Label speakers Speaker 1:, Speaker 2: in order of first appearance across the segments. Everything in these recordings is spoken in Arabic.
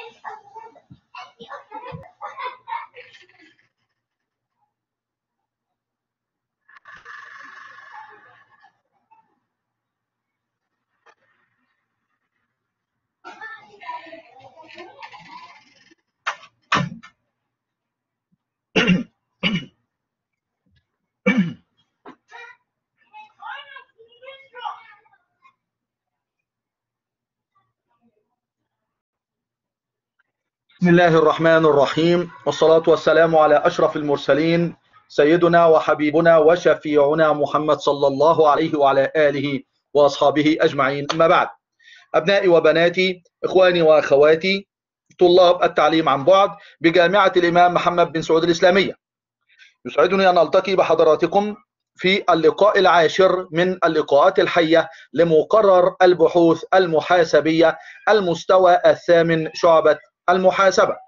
Speaker 1: بسم الله الرحمن الرحيم، والصلاة والسلام على أشرف المرسلين سيدنا وحبيبنا وشفيعنا محمد صلى الله عليه وعلى آله وأصحابه أجمعين. أما بعد، أبنائي وبناتي، إخواني وأخواتي، طلاب التعليم عن بعد بجامعة الإمام محمد بن سعود الإسلامية، يسعدني أن ألتقي بحضراتكم في اللقاء العاشر من اللقاءات الحية لمقرر البحوث المحاسبية المستوى الثامن شعبة المحاسبة.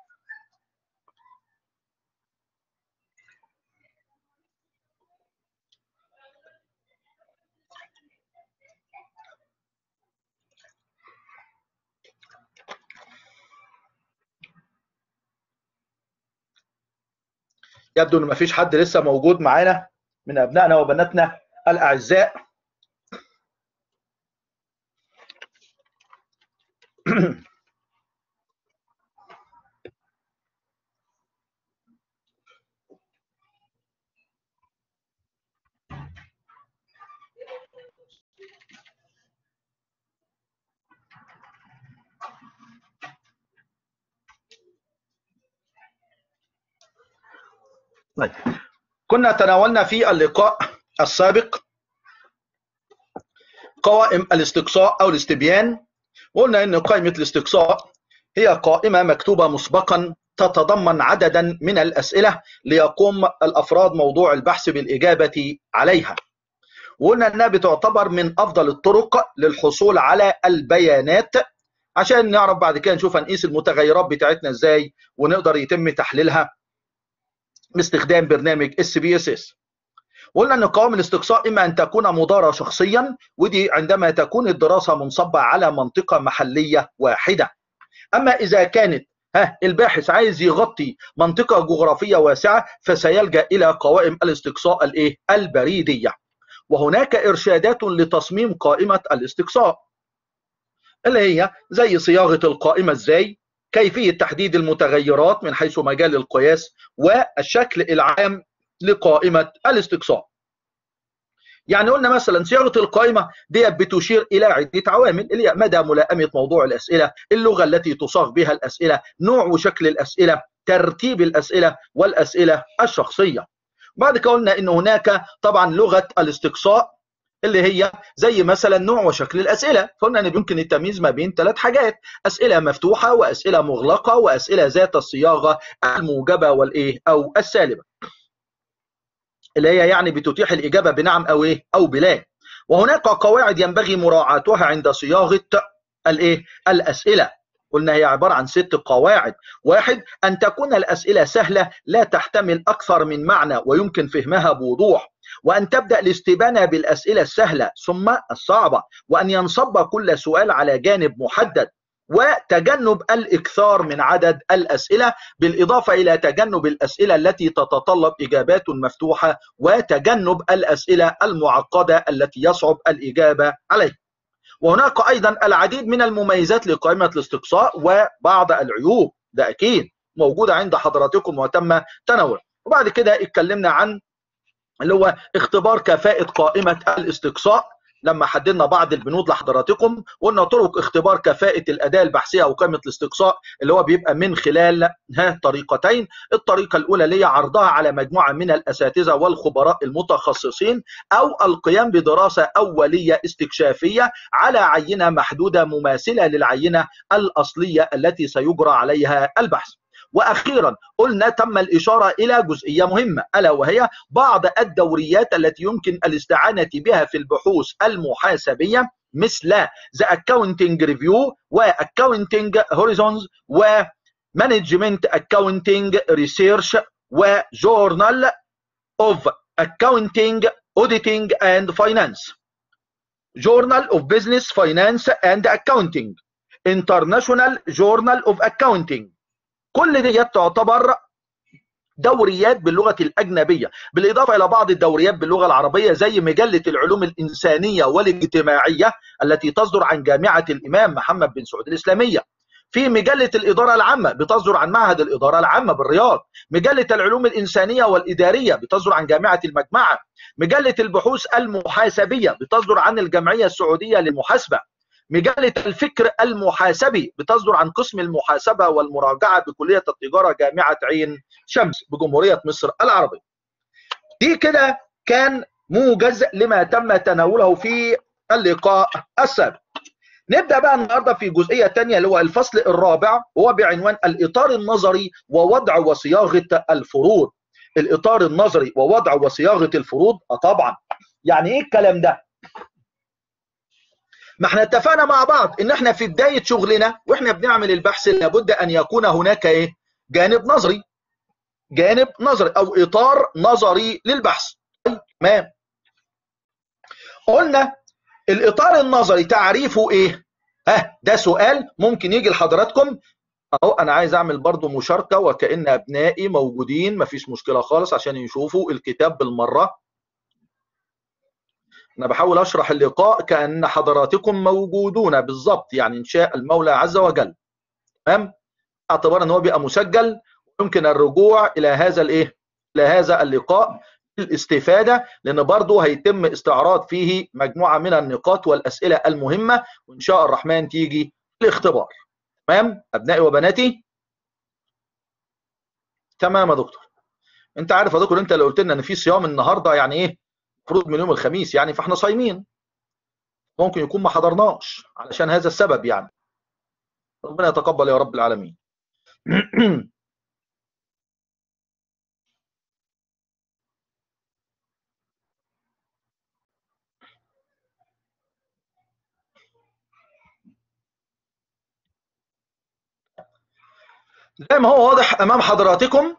Speaker 1: يبدو ان مفيش حد لسه موجود معانا من ابنائنا وبناتنا الاعزاء. طيب، كنا تناولنا في اللقاء السابق قوائم الاستقصاء او الاستبيان، وقلنا ان قائمة الاستقصاء هي قائمة مكتوبة مسبقا تتضمن عددا من الأسئلة ليقوم الأفراد موضوع البحث بالإجابة عليها، وقلنا انها بتعتبر من افضل الطرق للحصول على البيانات عشان نعرف بعد كده نشوف هنقيس المتغيرات بتاعتنا ازاي ونقدر يتم تحليلها باستخدام برنامج SPSS. وقلنا ان قوائم الاستقصاء اما ان تكون مدارة شخصيا، ودي عندما تكون الدراسة منصبة على منطقة محلية واحدة. اما اذا كانت الباحث عايز يغطي منطقة جغرافية واسعة فسيلجأ الى قوائم الاستقصاء البريدية. وهناك ارشادات لتصميم قائمة الاستقصاء اللي هي زي صياغة القائمة ازاي، كيفية تحديد المتغيرات من حيث مجال القياس، والشكل العام لقائمة الاستقصاء. يعني قلنا مثلا صياغة القائمة دي بتشير إلى عدة عوامل، اللي هي مدى ملائمة موضوع الأسئلة، اللغة التي تصاغ بها الأسئلة، نوع وشكل الأسئلة، ترتيب الأسئلة، والأسئلة الشخصية. بعد كده قلنا إن هناك طبعا لغة الاستقصاء اللي هي زي مثلا نوع وشكل الأسئلة، فقلنا إن يمكن التمييز ما بين 3 حاجات: أسئلة مفتوحة، وأسئلة مغلقة، وأسئلة ذات الصياغة الموجبة أو السالبة، اللي هي يعني بتتيح الإجابة بنعم أو بلا. وهناك قواعد ينبغي مراعاتها عند صياغة الأسئلة. قلنا هي عبارة عن 6 قواعد. 1، أن تكون الأسئلة سهلة لا تحتمل أكثر من معنى ويمكن فهمها بوضوح، وأن تبدأ الاستبانة بالأسئلة السهلة ثم الصعبة، وأن ينصب كل سؤال على جانب محدد، وتجنب الإكثار من عدد الأسئلة، بالإضافة إلى تجنب الأسئلة التي تتطلب إجابات مفتوحة، وتجنب الأسئلة المعقدة التي يصعب الإجابة عليها. وهناك أيضا العديد من المميزات لقائمة الاستقصاء وبعض العيوب، ده أكيد موجودة عند حضراتكم وتم تناولها. وبعد كده اتكلمنا عن اللي هو اختبار كفاءة قائمة الاستقصاء، لما حددنا بعض البنود لحضراتكم. قلنا طرق اختبار كفاءة الأداة البحثية أو قائمة الاستقصاء اللي هو بيبقى من خلال طريقتين. الطريقة الأولى اللي هي عرضها على مجموعة من الأساتذة والخبراء المتخصصين، أو القيام بدراسة أولية استكشافية على عينة محدودة مماثلة للعينة الأصلية التي سيجرى عليها البحث. وأخيرا قلنا تم الإشارة إلى جزئية مهمة، ألا وهي بعض الدوريات التي يمكن الاستعانة بها في البحوث المحاسبية، مثل The Accounting Review وAccounting Horizons وManagement Accounting Research وJournal of Accounting Auditing and Finance، Journal of Business Finance and Accounting، انترناشونال جورنال اوف اكاونتنج. كل دي تعتبر دوريات باللغة الأجنبية، بالإضافة إلى بعض الدوريات باللغة العربية زي مجلة العلوم الإنسانية والاجتماعية التي تصدر عن جامعة الإمام محمد بن سعود الإسلامية. في مجلة الإدارة العامة بتصدر عن معهد الإدارة العامة بالرياض. مجلة العلوم الإنسانية والإدارية بتصدر عن جامعة المجمعة. مجلة البحوث المحاسبية بتصدر عن الجمعية السعودية للمحاسبة. مجلة الفكر المحاسبي بتصدر عن قسم المحاسبة والمراجعة بكلية التجارة جامعة عين شمس بجمهورية مصر العربية. دي كده كان موجز لما تم تناوله في اللقاء السابق. نبدأ بقى النهارده في جزئية تانية اللي هو الفصل الرابع، وهو بعنوان الإطار النظري ووضع وصياغة الفروض. الإطار النظري ووضع وصياغة الفروض. طبعا يعني إيه الكلام ده؟ ما احنا اتفقنا مع بعض ان احنا في بداية شغلنا واحنا بنعمل البحث لابد ان يكون هناك ايه؟ جانب نظري. جانب نظري او اطار نظري للبحث. تمام. قلنا الاطار النظري تعريفه ايه؟ ده سؤال ممكن يجي لحضراتكم اهو. انا عايز اعمل برضو مشاركة وكأن ابنائي موجودين، مفيش مشكلة خالص عشان يشوفوا الكتاب بالمرة. أنا بحاول أشرح اللقاء كأن حضراتكم موجودون بالضبط، يعني إن شاء المولى عز وجل. تمام؟ اعتبار أن هو بيبقى مسجل ويمكن الرجوع إلى هذا الإيه؟ إلى هذا اللقاء للاستفادة، لأن برضه هيتم استعراض فيه مجموعة من النقاط والأسئلة المهمة، وإن شاء الرحمن تيجي الاختبار. تمام؟ أبنائي وبناتي؟ تمام يا دكتور. أنت عارف يا دكتور، أنت اللي قلت لنا إن في صيام النهارده، يعني إيه؟ المفروض من يوم الخميس، يعني فإحنا صايمين. ممكن يكون ما حضرناش علشان هذا السبب يعني. ربنا يتقبل يا رب العالمين. زي ما هو واضح امام حضراتكم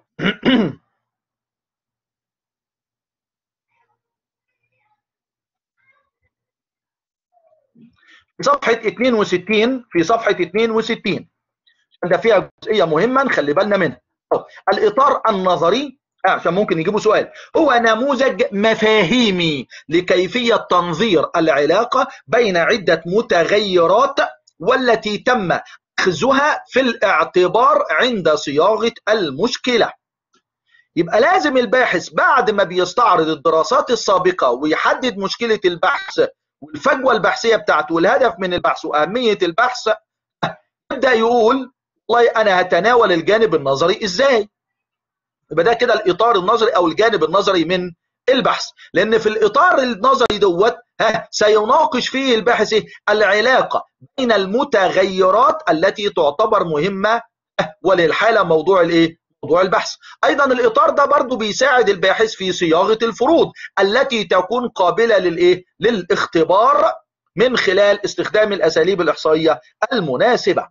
Speaker 1: في صفحة 62، في صفحة 62 ده فيها جزئية مهمة نخلي بالنا منها. الإطار النظري عشان ممكن يجيبوا سؤال، هو نموذج مفاهيمي لكيفية تنظير العلاقة بين عدة متغيرات والتي تم أخذها في الاعتبار عند صياغة المشكلة. يبقى لازم الباحث بعد ما بيستعرض الدراسات السابقة ويحدد مشكلة البحث والفجوة البحثية بتاعته والهدف من البحث وأهمية البحث، يبدأ يقول والله أنا هتناول الجانب النظري إزاي. يبقى ده كده الإطار النظري أو الجانب النظري من البحث، لأن في الإطار النظري دوت سيناقش فيه الباحث العلاقة بين المتغيرات التي تعتبر مهمة وللحالة موضوع الإيه؟ موضوع البحث. أيضا الإطار ده برضو بيساعد الباحث في صياغة الفروض التي تكون قابلة للإيه؟ للاختبار من خلال استخدام الأساليب الإحصائية المناسبة.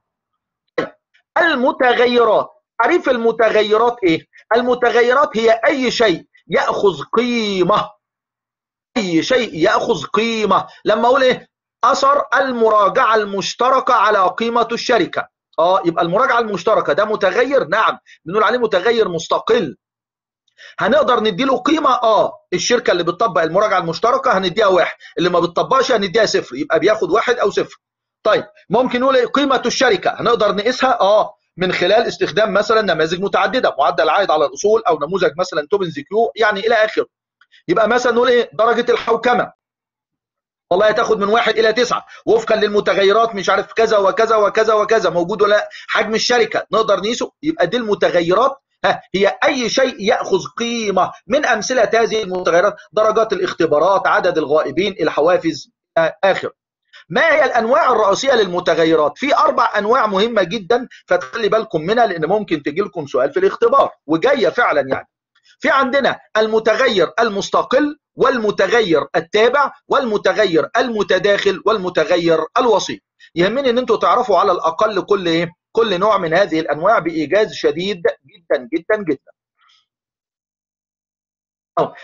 Speaker 1: المتغيرات، تعريف المتغيرات إيه؟ المتغيرات هي أي شيء يأخذ قيمة. أي شيء يأخذ قيمة. لما أقول إيه؟ أثر المراجعة المشتركة على قيمة الشركة. يبقى المراجعة المشتركة ده متغير؟ نعم، بنقول عليه متغير مستقل. هنقدر نديله قيمة؟ الشركة اللي بتطبق المراجعة المشتركة هنديها 1، اللي ما بتطبقش هنديها 0، يبقى بياخد 1 أو 0. طيب ممكن نقول قيمة الشركة هنقدر نقيسها من خلال استخدام مثلا نماذج متعددة، معدل عائد على الأصول أو نموذج مثلا توبنز كيو يعني إلى آخره. يبقى مثلا نقول درجة الحوكمة والله هتاخد من 1 إلى 9 وفقا للمتغيرات مش عارف كذا وكذا وكذا وكذا موجود ولا. حجم الشركة نقدر نقيسه. يبقى دي المتغيرات هي أي شيء يأخذ قيمة. من أمثلة هذه المتغيرات درجات الاختبارات، عدد الغائبين، الحوافز آخر. ما هي الأنواع الرئيسية للمتغيرات؟ في 4 أنواع مهمة جدا فتخلي بالكم منها لأن ممكن تجي لكم سؤال في الاختبار وجاية فعلا يعني. في عندنا المتغير المستقل والمتغير التابع والمتغير المتداخل والمتغير الوسيط. يهمني ان انتوا تعرفوا على الاقل كل نوع من هذه الانواع بايجاز شديد جدا جدا جدا.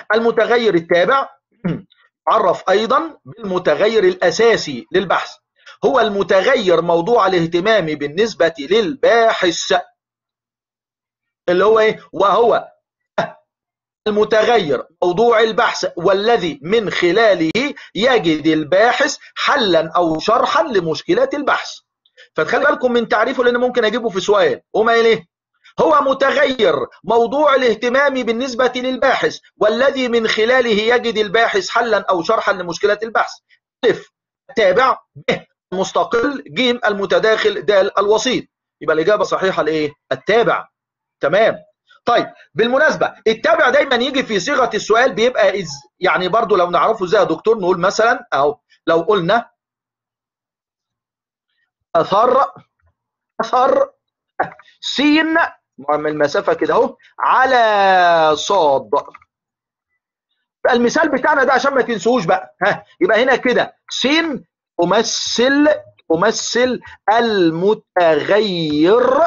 Speaker 1: المتغير التابع عرف ايضا بالمتغير الاساسي للبحث، هو المتغير موضوع الاهتمام بالنسبة للباحث، اللي هو ايه؟ وهو المتغير موضوع البحث والذي من خلاله يجد الباحث حلا او شرحا لمشكلات البحث. فتخلي بالكم من تعريفه لان ممكن اجيبه في سؤال. وما اليه؟ هو متغير موضوع الاهتمام بالنسبة للباحث والذي من خلاله يجد الباحث حلا او شرحا لمشكلات البحث. ألف التابع، ب المستقل، ج المتداخل، د الوسيط. يبقى الاجابة صحيحة لايه؟ التابع. تمام. طيب بالمناسبة التابع دايما يجي في صيغة السؤال بيبقى يعني برضو لو نعرفه ازاي يا دكتور نقول مثلا، او لو قلنا اثر س من المسافة كده اهو على صاد. المثال بتاعنا ده عشان ما تنسوش بقى، يبقى هنا كده س تمثل المتغير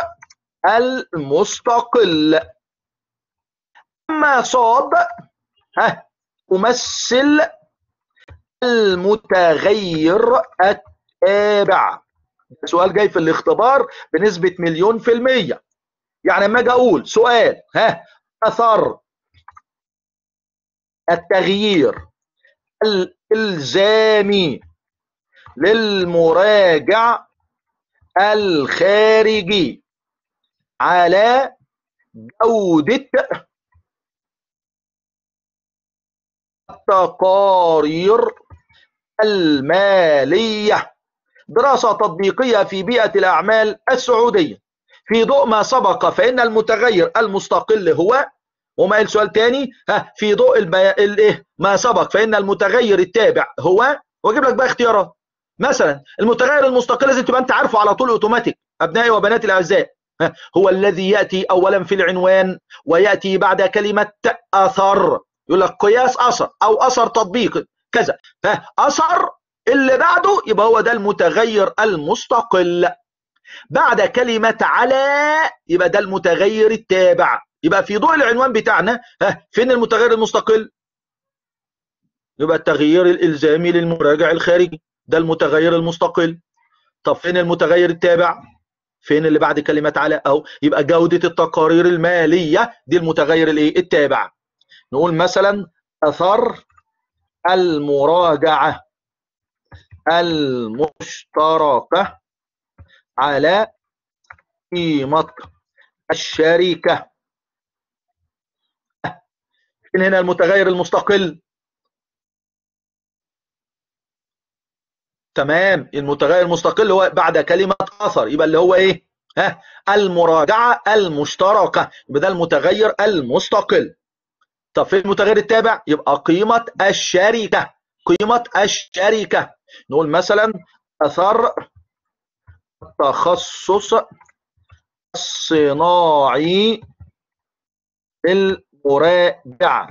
Speaker 1: المستقل، اما صاد تمثل المتغير التابع. سؤال جاي في الاختبار بنسبة 100%. يعني لما اجي اقول سؤال اثر التغيير الالزامي للمراجع الخارجي على جودة التقارير المالية، دراسة تطبيقية في بيئة الأعمال السعودية، في ضوء ما سبق فإن المتغير المستقل هو، وما قال سؤال تاني في ضوء ما سبق فإن المتغير التابع هو، واجيب لك بقى اختيارات. مثلا المتغير المستقل لازم تبقى انت عارفه على طول اوتوماتيك. ابنائي وبناتي الاعزاء، هو الذي ياتي اولا في العنوان وياتي بعد كلمه اثر. يقول لك قياس اثر او اثر تطبيق كذا، اثر اللي بعده يبقى هو ده المتغير المستقل. بعد كلمه على يبقى ده المتغير التابع. يبقى في ضوء العنوان بتاعنا فين المتغير المستقل؟ يبقى التغيير الالزامي للمراجع الخارجي، ده المتغير المستقل. طب فين المتغير التابع؟ فين اللي بعد كلمة على اهو، يبقى جودة التقارير المالية دي المتغير الايه؟ التابع. نقول مثلا اثر المراجعة المشتركة على قيمة الشركة. فين هنا المتغير المستقل؟ تمام، المتغير المستقل هو بعد كلمة أثر، يبقى اللي هو إيه؟ المراجعة المشتركة، يبقى ده المتغير المستقل. طب في المتغير التابع يبقى قيمة الشركة، قيمة الشركة. نقول مثلا أثر التخصص الصناعي للمراجع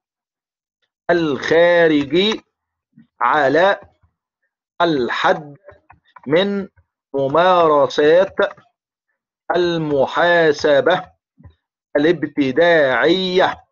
Speaker 1: الخارجي على الحد من ممارسات المحاسبة الابتداعية.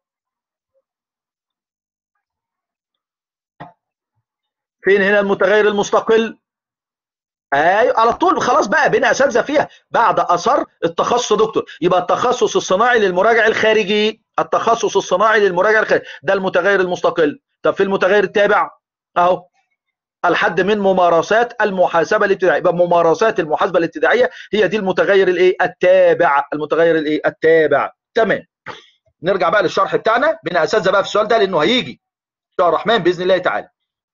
Speaker 1: فين هنا المتغير المستقل؟ ايوه على طول، خلاص بقى بين اساتذه فيها. بعد اثر التخصص دكتور يبقى التخصص الصناعي للمراجع الخارجي، التخصص الصناعي للمراجع الخارجي ده المتغير المستقل. طب في المتغير التابع اهو الحد من ممارسات المحاسبه الابتداعيه، يبقى ممارسات المحاسبه الابتداعيه هي دي المتغير الايه؟ التابع، المتغير الايه؟ التابع. تمام. نرجع بقى للشرح بتاعنا بين اساتذه بقى في السؤال ده لانه هيجي ان شاء الله الرحمن باذن الله تعالى.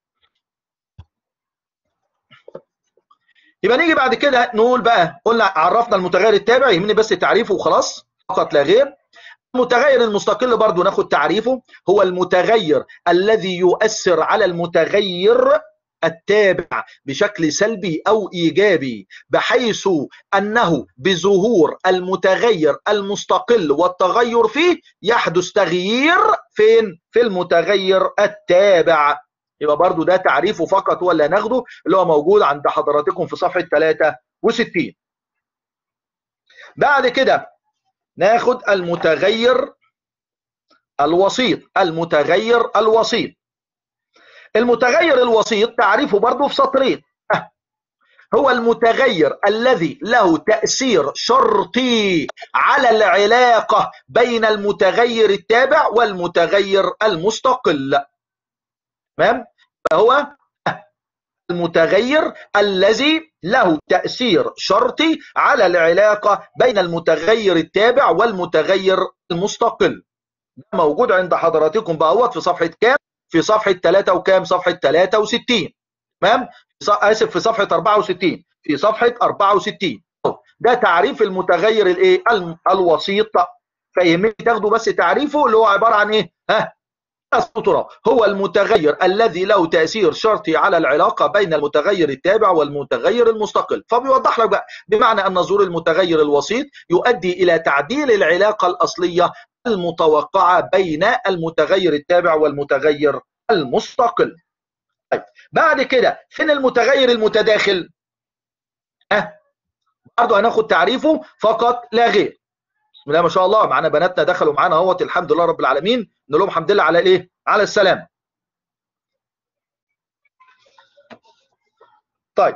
Speaker 1: يبقى نيجي بعد كده نقول بقى، قلنا عرفنا المتغير التابع يهمني بس تعريفه وخلاص فقط لا غير. المتغير المستقل برضو ناخد تعريفه، هو المتغير الذي يؤثر على المتغير التابع بشكل سلبي أو إيجابي، بحيث أنه بظهور المتغير المستقل والتغير فيه يحدث تغيير فين؟ في المتغير التابع. يبقى برضو ده تعريفه فقط هو اللي هناخده، اللي هو موجود عند حضراتكم في صفحة 63. بعد كده ناخد المتغير الوسيط. المتغير الوسيط، المتغير الوسيط تعريفه برضو في سطرين. هو المتغير الذي له تأثير شرطي على العلاقة بين المتغير التابع والمتغير المستقل. تمام؟ فهو المتغير الذي له تأثير شرطي على العلاقة بين المتغير التابع والمتغير المستقل. ده موجود عند حضراتكم بقوت في صفحة كام؟ في صفحة 3 وكام؟ صفحة 63. تمام؟ آسف، في صفحة 64. في صفحة 64. ده تعريف المتغير الايه؟ الوسيط. فيهمني تاخدوا بس تعريفه اللي هو عبارة عن ايه؟ هو المتغير الذي له تأثير شرطي على العلاقة بين المتغير التابع والمتغير المستقل. فبيوضح لك بقى بمعنى أن ظهور المتغير الوسيط يؤدي إلى تعديل العلاقة الأصلية المتوقعة بين المتغير التابع والمتغير المستقل. طيب بعد كده فين المتغير المتداخل؟ برضه هناخد تعريفه فقط لا غير. بسم الله ما شاء الله، معانا بناتنا دخلوا معانا اهوت، الحمد لله رب العالمين، نقول لهم الحمد لله على الايه؟ على السلام. طيب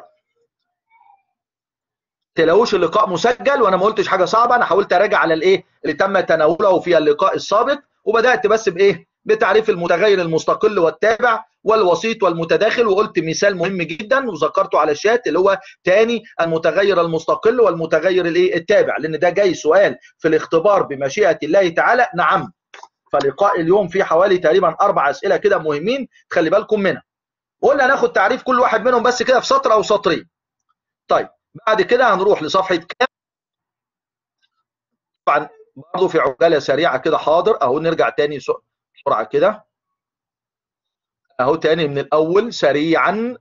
Speaker 1: تلاقوش اللقاء مسجل وانا ما قلتش حاجه صعبه، انا حاولت اراجع على الايه اللي تم تناوله في اللقاء السابق، وبدات بس بايه؟ بتعريف المتغير المستقل والتابع والوسيط والمتداخل، وقلت مثال مهم جدا وذكرته على الشات اللي هو تاني المتغير المستقل والمتغير الايه؟ التابع، لان ده جاي سؤال في الاختبار بمشيئه الله تعالى. نعم. فلقاء اليوم فيه حوالي تقريبا 4 اسئله كده مهمين، خلي بالكم منها. قلنا ناخد تعريف كل واحد منهم بس كده في سطر او سطرين. طيب بعد كده هنروح لصفحه كام؟ طبعا برضه في عجاله سريعه كده. حاضر اهو، نرجع تاني بسرعه كده اهو، تاني من الاول سريعا.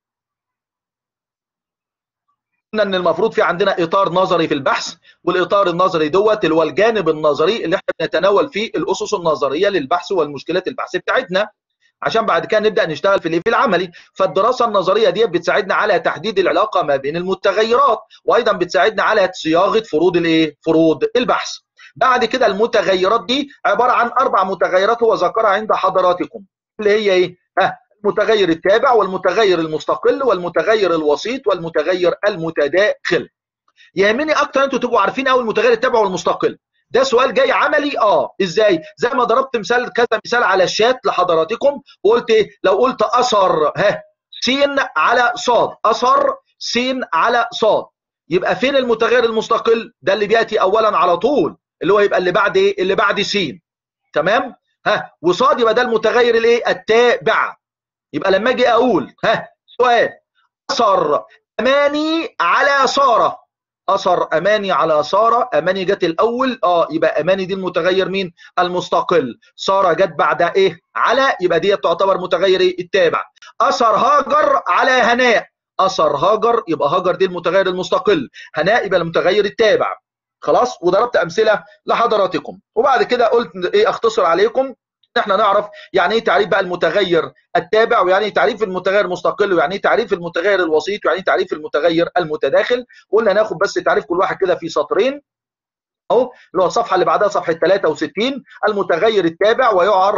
Speaker 1: قلنا ان المفروض في عندنا اطار نظري في البحث، والاطار النظري دوت اللي هو الجانب النظري اللي احنا بنتناول فيه الاسس النظريه للبحث والمشكلات البحث بتاعتنا، عشان بعد كده نبدا نشتغل في العملي. فالدراسه النظريه دي بتساعدنا على تحديد العلاقه ما بين المتغيرات، وايضا بتساعدنا على صياغه فروض الايه؟ فروض البحث. بعد كده المتغيرات دي عباره عن 4 متغيرات هو ذكرها عند حضراتكم، اللي هي ايه؟ المتغير التابع والمتغير المستقل والمتغير الوسيط والمتغير المتداخل. يهمني اكتر انتوا تبقوا عارفين قوي المتغير التابع والمستقل. ده سؤال جاي عملي. ازاي؟ زي ما ضربت مثال كذا مثال على الشات لحضراتكم، وقلت ايه؟ لو قلت اثر س على صاد، اثر س على صاد، يبقى فين المتغير المستقل؟ ده اللي بياتي اولا على طول، اللي هو يبقى اللي بعد ايه؟ اللي بعد س. تمام؟ وصاد يبقى ده المتغير الايه؟ التابع. يبقى لما اجي اقول سؤال اثر اماني على ساره، اثر اماني على ساره، اماني جت الاول، يبقى اماني دي المتغير مين؟ المستقل. ساره جت بعد ايه؟ على، يبقى دي تعتبر متغير ايه؟ التابع. اثر هاجر على هناء، اثر هاجر يبقى هاجر دي المتغير المستقل، هناء يبقى المتغير التابع. خلاص؟ وضربت امثله لحضراتكم، وبعد كده قلت ايه؟ اختصر عليكم احنا نعرف يعني ايه تعريف بقى المتغير التابع، ويعني ايه تعريف المتغير المستقل، ويعني ايه تعريف المتغير الوسيط، ويعني ايه تعريف المتغير المتداخل. قلنا ناخد بس تعريف كل واحد كده في سطرين اهو، اللي هو الصفحه اللي بعدها صفحه 63. المتغير التابع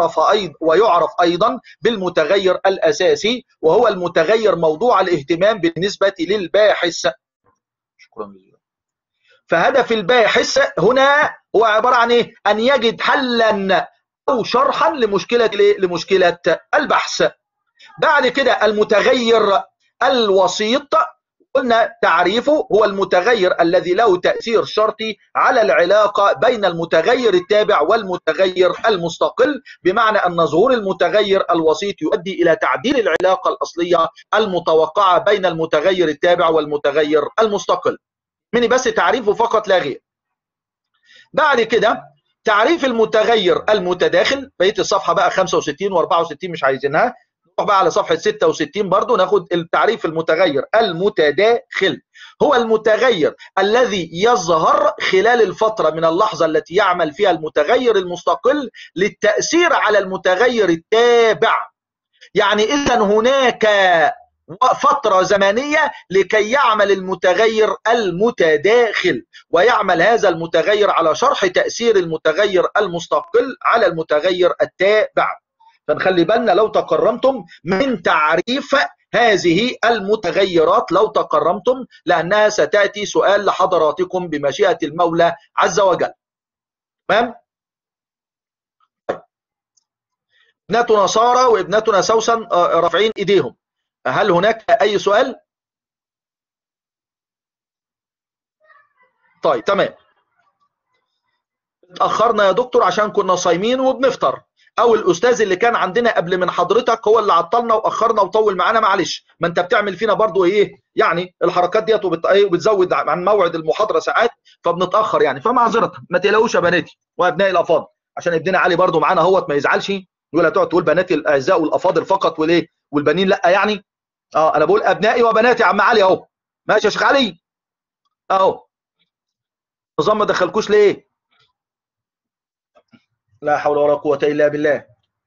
Speaker 1: ويعرف ايضا بالمتغير الاساسي، وهو المتغير موضوع الاهتمام بالنسبه للباحث. شكرا جزيلا. فهدف الباحث هنا هو عباره عن ايه؟ ان يجد حلا أو شرحا لمشكلة البحث. بعد كده المتغير الوسيط، قلنا تعريفه هو المتغير الذي له تأثير شرطي على العلاقة بين المتغير التابع والمتغير المستقل، بمعنى أن ظهور المتغير الوسيط يؤدي إلى تعديل العلاقة الأصلية المتوقعة بين المتغير التابع والمتغير المستقل. مني بس تعريفه فقط لا غير. بعد كده تعريف المتغير المتداخل، بقيه الصفحه بقى 65 و64 مش عايزينها، نروح بقى على صفحه 66 برضو ناخد التعريف. المتغير المتداخل هو المتغير الذي يظهر خلال الفتره من اللحظه التي يعمل فيها المتغير المستقل للتاثير على المتغير التابع. يعني اذا هناك فترة زمنية لكي يعمل المتغير المتداخل، ويعمل هذا المتغير على شرح تأثير المتغير المستقل على المتغير التابع. فنخلي بالنا لو تكرمتم من تعريف هذه المتغيرات لو تكرمتم، لأنها ستأتي سؤال لحضراتكم بمشيئة المولى عز وجل. تمام؟ ابنتنا سارة وابنتنا سوسن رافعين ايديهم. هل هناك أي سؤال؟ طيب تمام. اتأخرنا يا دكتور عشان كنا صايمين وبنفطر، او الاستاذ اللي كان عندنا قبل من حضرتك هو اللي عطلنا واخرنا وطول معانا، معلش، ما انت بتعمل فينا برضو ايه يعني الحركات ديت وبتزود عن موعد المحاضره ساعات فبنتاخر يعني، فمعذره ما تقلقوش يا بناتي وابنائي الافاضل، عشان ابننا علي برضو معانا اهوت ما يزعلش يقول هتقعد تقول بناتي الاعزاء والافاضل فقط وليه والبنين لا يعني. انا بقول ابنائي وبناتي يا عم علي اهو. ماشي يا شيخ علي اهو. نظام ما دخلكوش ليه؟ لا حول ولا قوه الا بالله.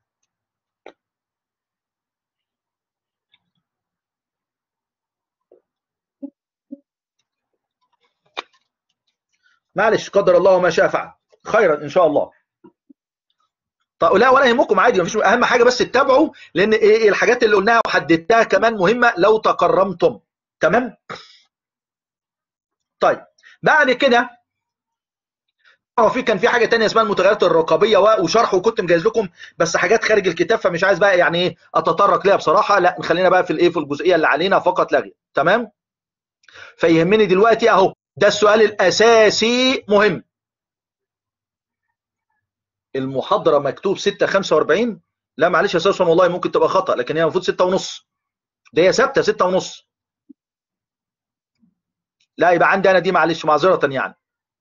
Speaker 1: معلش قدر الله ما شاء فعل، خيرا ان شاء الله. طيب لا ولا يهمكم عادي، مفيش، اهم حاجه بس تتابعوا، لان ايه الحاجات اللي قلناها وحددتها كمان مهمه لو تكرمتم. تمام. طيب بعد كده كان في حاجه تانية اسمها المتغيرات الرقابيه وشرح، وكنت مجهز لكم بس حاجات خارج الكتاب فمش عايز بقى يعني ايه اتطرق ليها بصراحه، لا خلينا بقى في الايه في الجزئيه اللي علينا فقط لا غير. تمام. فيهمني دلوقتي اهو ده السؤال الاساسي مهم. المحاضره مكتوب 6:45. لا معلش يا استاذ والله ممكن تبقى خطا، لكن هي المفروض 6:30. ده هي ثابته 6:30. لا يبقى عندي انا دي معلش معذره يعني.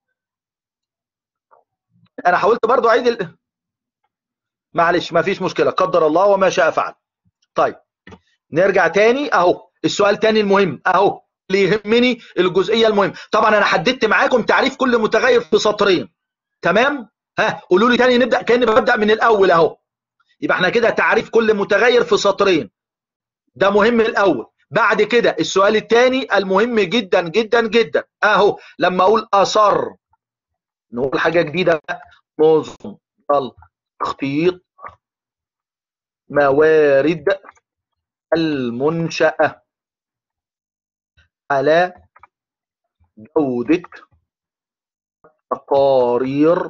Speaker 1: انا حاولت برضو اعيد معلش ما فيش مشكله، قدر الله وما شاء فعل. طيب نرجع تاني اهو السؤال تاني المهم اهو اللي يهمني الجزئيه المهم. طبعا انا حددت معاكم تعريف كل متغير في سطرين. تمام. ها قولوا لي تاني نبدا كاني ببدا من الاول اهو. يبقى احنا كده تعريف كل متغير في سطرين، ده مهم الاول. بعد كده السؤال الثاني المهم جدا جدا جدا اهو لما اقول اصر نقول حاجه جديده، نظم التخطيط موارد المنشأة على جودة التقارير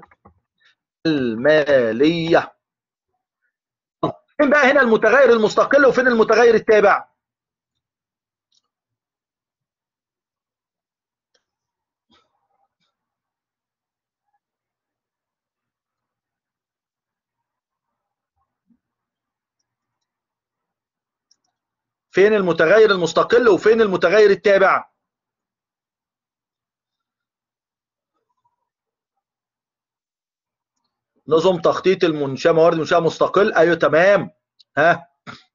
Speaker 1: المالية. فين بقى هنا المتغير المستقل وفين المتغير التابع؟ فين المتغير المستقل وفين المتغير التابع؟ نظم تخطيط المنشأة موارد المنشأة مستقل، ايوه تمام. ها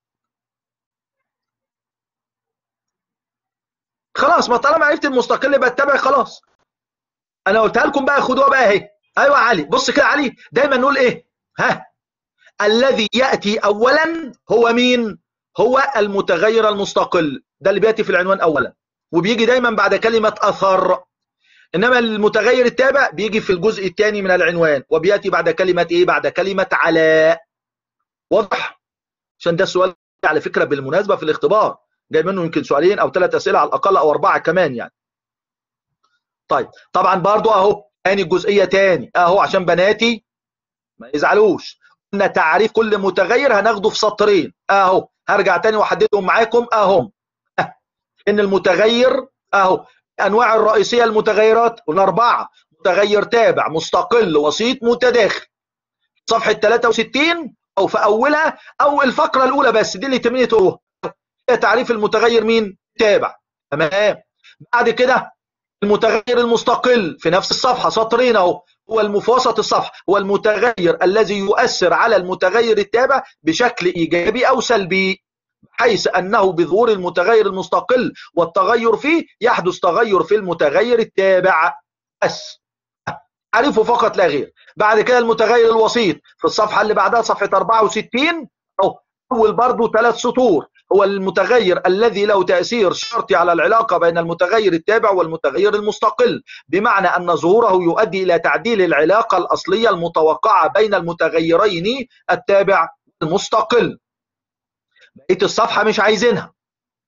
Speaker 1: خلاص ما طالما عرفت المستقل يبقى التابع خلاص. انا قلتها لكم بقى خدوها بقى اهي. ايوه علي بص كده علي دايما نقول ايه؟ ها الذي ياتي اولا هو مين؟ هو المتغير المستقل، ده اللي بياتي في العنوان اولا وبيجي دايما بعد كلمه اثر. انما المتغير التابع بيجي في الجزء الثاني من العنوان وبياتي بعد كلمه ايه؟ بعد كلمه على. واضح؟ عشان ده السؤال على فكره بالمناسبه في الاختبار جاي منه يمكن سؤالين او 3 اسئله على الاقل او 4 كمان يعني. طيب طبعا برضو اهو تاني الجزئيه تاني اهو عشان بناتي ما يزعلوش، قلنا تعريف كل متغير هناخده في سطرين اهو، هرجع تاني واحددهم معاكم اهم. ان المتغير اهو انواع الرئيسيه المتغيرات قلنا 4: متغير تابع مستقل وسيط متداخل. صفحه 63 او في اولها او الفقره الاولى بس دي اللي تهمني تقروها، تعريف المتغير مين؟ تابع. تمام. بعد كده المتغير المستقل في نفس الصفحه سطرين اهو، هو في وسط الصفحه هو المتغير الذي يؤثر على المتغير التابع بشكل ايجابي او سلبي، حيث انه بظهور المتغير المستقل والتغير فيه يحدث تغير في المتغير التابع. بس تعريفه فقط لا غير. بعد كده المتغير الوسيط في الصفحه اللي بعدها صفحه 64 او اول برضه 3 سطور، هو المتغير الذي له تأثير شرطي على العلاقة بين المتغير التابع والمتغير المستقل، بمعنى أن ظهوره يؤدي إلى تعديل العلاقة الأصلية المتوقعة بين المتغيرين التابع والمستقل. بقية الصفحة مش عايزينها.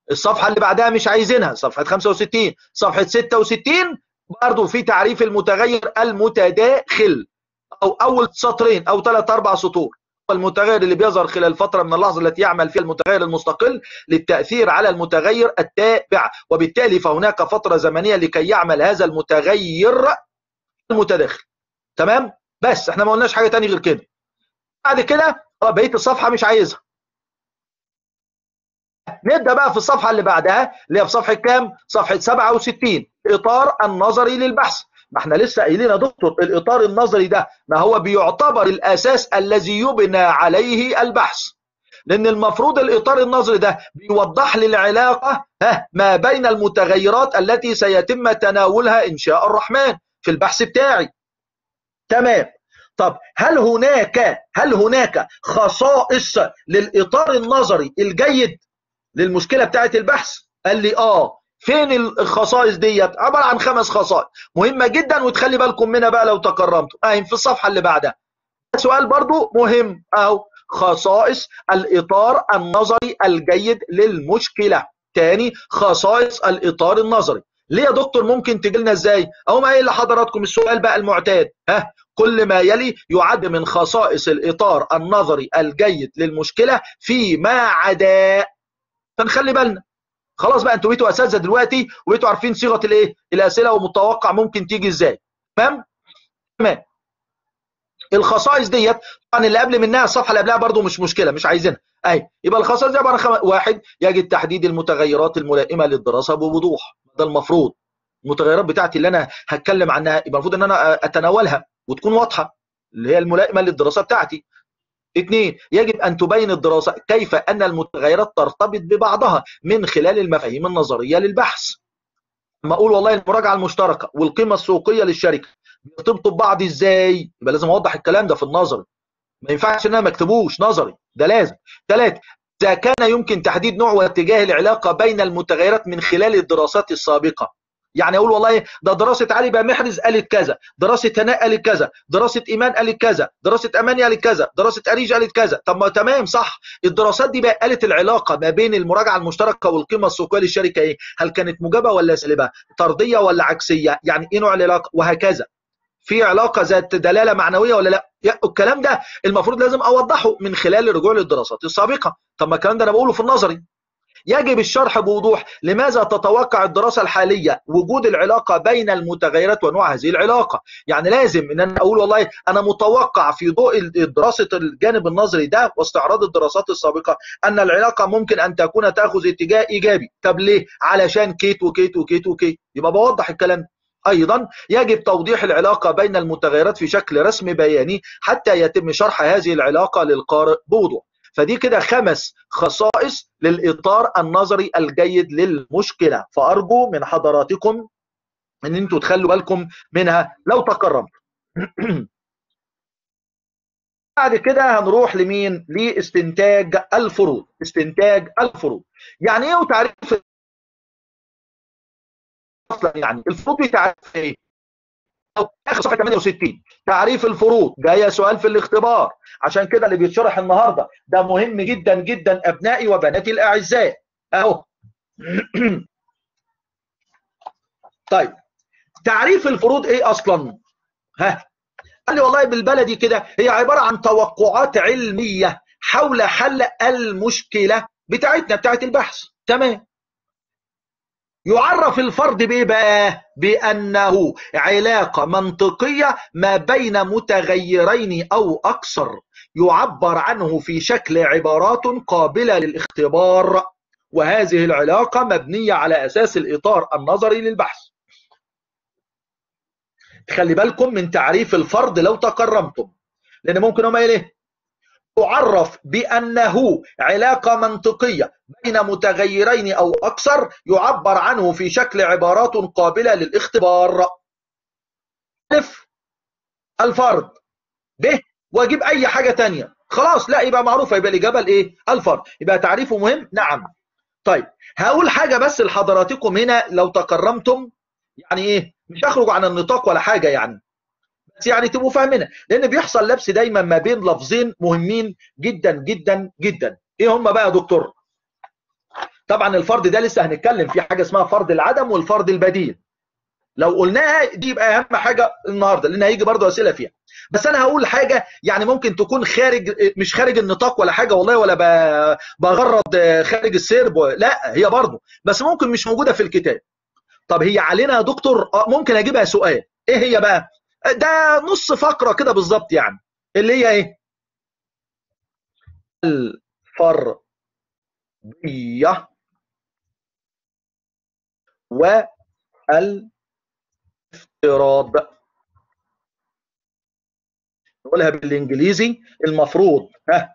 Speaker 1: الصفحة اللي بعدها مش عايزينها، صفحة 65. صفحة 66 برضو في تعريف المتغير المتداخل، أو أول سطرين أو 3-4 سطور. المتغير اللي بيظهر خلال فترة من اللحظة التي يعمل فيها المتغير المستقل للتأثير على المتغير التابع، وبالتالي فهناك فترة زمنية لكي يعمل هذا المتغير المتداخل. تمام؟ بس احنا ما قلناش حاجة تاني غير كده. بعد كده بقية الصفحة مش عايزها. نبدأ بقى في الصفحة اللي بعدها، اللي هي في صفحة كام؟ صفحة 67. الإطار النظري للبحث. ما احنا لسه قايلين يا دكتور الإطار النظري ده ما هو بيعتبر الأساس الذي يبنى عليه البحث، لأن المفروض الإطار النظري ده بيوضح لي العلاقة ما بين المتغيرات التي سيتم تناولها إن شاء الرحمن في البحث بتاعي. تمام. طب هل هناك خصائص للإطار النظري الجيد للمشكله بتاعت البحث؟ قال لي فين الخصائص ديت؟ عباره عن 5 خصائص مهمه جدا، وتخلي بالكم منها بقى لو تكرمتوا. في الصفحه اللي بعدها سؤال برضو مهم اهو، خصائص الاطار النظري الجيد للمشكله. تاني، خصائص الاطار النظري. ليه يا دكتور؟ ممكن تجي لنا ازاي؟ ما قايل لحضراتكم السؤال بقى المعتاد، كل ما يلي يعد من خصائص الاطار النظري الجيد للمشكله فيما عدا. فنخلي بالنا. خلاص بقى انتوا بقيتوا اساتذه دلوقتي، وبقيتوا عارفين صيغه الايه؟ الاسئله، ومتوقع ممكن تيجي ازاي. تمام؟ تمام. الخصائص ديت طبعا اللي قبل منها الصفحه اللي قبلها برده مش مشكله، مش عايزينها. يبقى الخصائص دي عباره عن 1. يجب تحديد المتغيرات الملائمه للدراسه بوضوح. ده المفروض. المتغيرات بتاعتي اللي انا هتكلم عنها يبقى المفروض ان انا اتناولها وتكون واضحه، اللي هي الملائمه للدراسه بتاعتي. 2. يجب أن تبين الدراسة كيف أن المتغيرات ترتبط ببعضها من خلال المفاهيم النظرية للبحث. لما أقول والله المراجعة المشتركة والقيمة السوقية للشركة بيرتبطوا ببعض إزاي؟ يبقى لازم أوضح الكلام ده في النظري. ما ينفعش إن أنا ما اكتبوش نظري، ده لازم. 3. إذا كان يمكن تحديد نوع واتجاه العلاقة بين المتغيرات من خلال الدراسات السابقة. يعني اقول والله ده دراسه علي بقى محرز قالت كذا، دراسه هناء قالت كذا، دراسه ايمان قالت كذا، دراسه اماني قالت كذا، دراسه اريج قالت كذا. طب ما تمام صح، الدراسات دي بقى قالت العلاقه ما بين المراجعه المشتركه والقيمه السوقيه للشركه ايه؟ هل كانت موجبه ولا سالبه؟ طرديه ولا عكسيه؟ يعني ايه نوع العلاقه؟ وهكذا. في علاقه ذات دلاله معنويه ولا لا؟ الكلام ده المفروض لازم اوضحه من خلال الرجوع للدراسات السابقه. طب ما الكلام ده انا بقوله في النظري. يجب الشرح بوضوح لماذا تتوقع الدراسة الحالية وجود العلاقة بين المتغيرات ونوع هذه العلاقة. يعني لازم ان انا اقول والله انا متوقع في ضوء دراسة الجانب النظري ده واستعراض الدراسات السابقة ان العلاقة ممكن ان تكون تأخذ اتجاه ايجابي. طب ليه؟ علشان كيت وكيت وكيت وكيت. يبقى بوضح الكلام. ايضا يجب توضيح العلاقة بين المتغيرات في شكل رسم بياني حتى يتم شرح هذه العلاقة للقارئ بوضوح. فدي كده 5 خصائص للإطار النظري الجيد للمشكلة، فأرجو من حضراتكم أن أنتوا تخلوا بالكم منها لو تكرمتوا. بعد كده هنروح لمين؟ لاستنتاج الفروض. استنتاج الفروض يعني ايه وتعريف اصلا؟ يعني الفروض دي تعريف ايه؟ اخر صفحه 68 تعريف الفروض، جايه سؤال في الاختبار، عشان كده اللي بيتشرح النهارده ده مهم جدا جدا ابنائي وبناتي الاعزاء اهو. طيب تعريف الفروض ايه اصلا؟ قال لي والله بالبلدي كده هي عباره عن توقعات علميه حول حل المشكله بتاعتنا بتاعت البحث. تمام. يعرف الفرد بايه بقى؟ بانه علاقه منطقيه ما بين متغيرين او اكثر، يعبر عنه في شكل عبارات قابله للاختبار، وهذه العلاقه مبنيه على اساس الاطار النظري للبحث. خلي بالكم من تعريف الفرد لو تكرمتم، لان ممكن هم ايه؟ تعرف بأنه علاقة منطقية بين متغيرين أو أكثر يعبر عنه في شكل عبارات قابلة للاختبار. ألف الفرد، ب واجيب أي حاجة تانية خلاص لا يبقى معروفة، يبقى الإجابة الإيه؟ الفرد. يبقى تعريفه مهم. نعم. طيب هقول حاجة بس لحضراتكم هنا لو تكرمتم، يعني إيه؟ مش هخرج عن النطاق ولا حاجة يعني، يعني تبقوا فاهمينها، لان بيحصل لبس دايما ما بين لفظين مهمين جدا جدا جدا. ايه هم بقى يا دكتور؟ طبعا الفرض ده لسه هنتكلم في حاجه اسمها فرض العدم والفرض البديل، لو قلناها دي يبقى اهم حاجه النهارده، لان هيجي برضه اسئله فيها. بس انا هقول حاجه يعني ممكن تكون خارج، مش خارج النطاق ولا حاجه والله، ولا بغرض خارج السرب، لا هي برضه، بس ممكن مش موجوده في الكتاب. طب هي علينا يا دكتور؟ ممكن اجيبها سؤال. ايه هي بقى؟ ده نص فقره كده بالظبط يعني، اللي هي ايه؟ الفرضيه والافتراض. نقولها بالانجليزي، المفروض ها،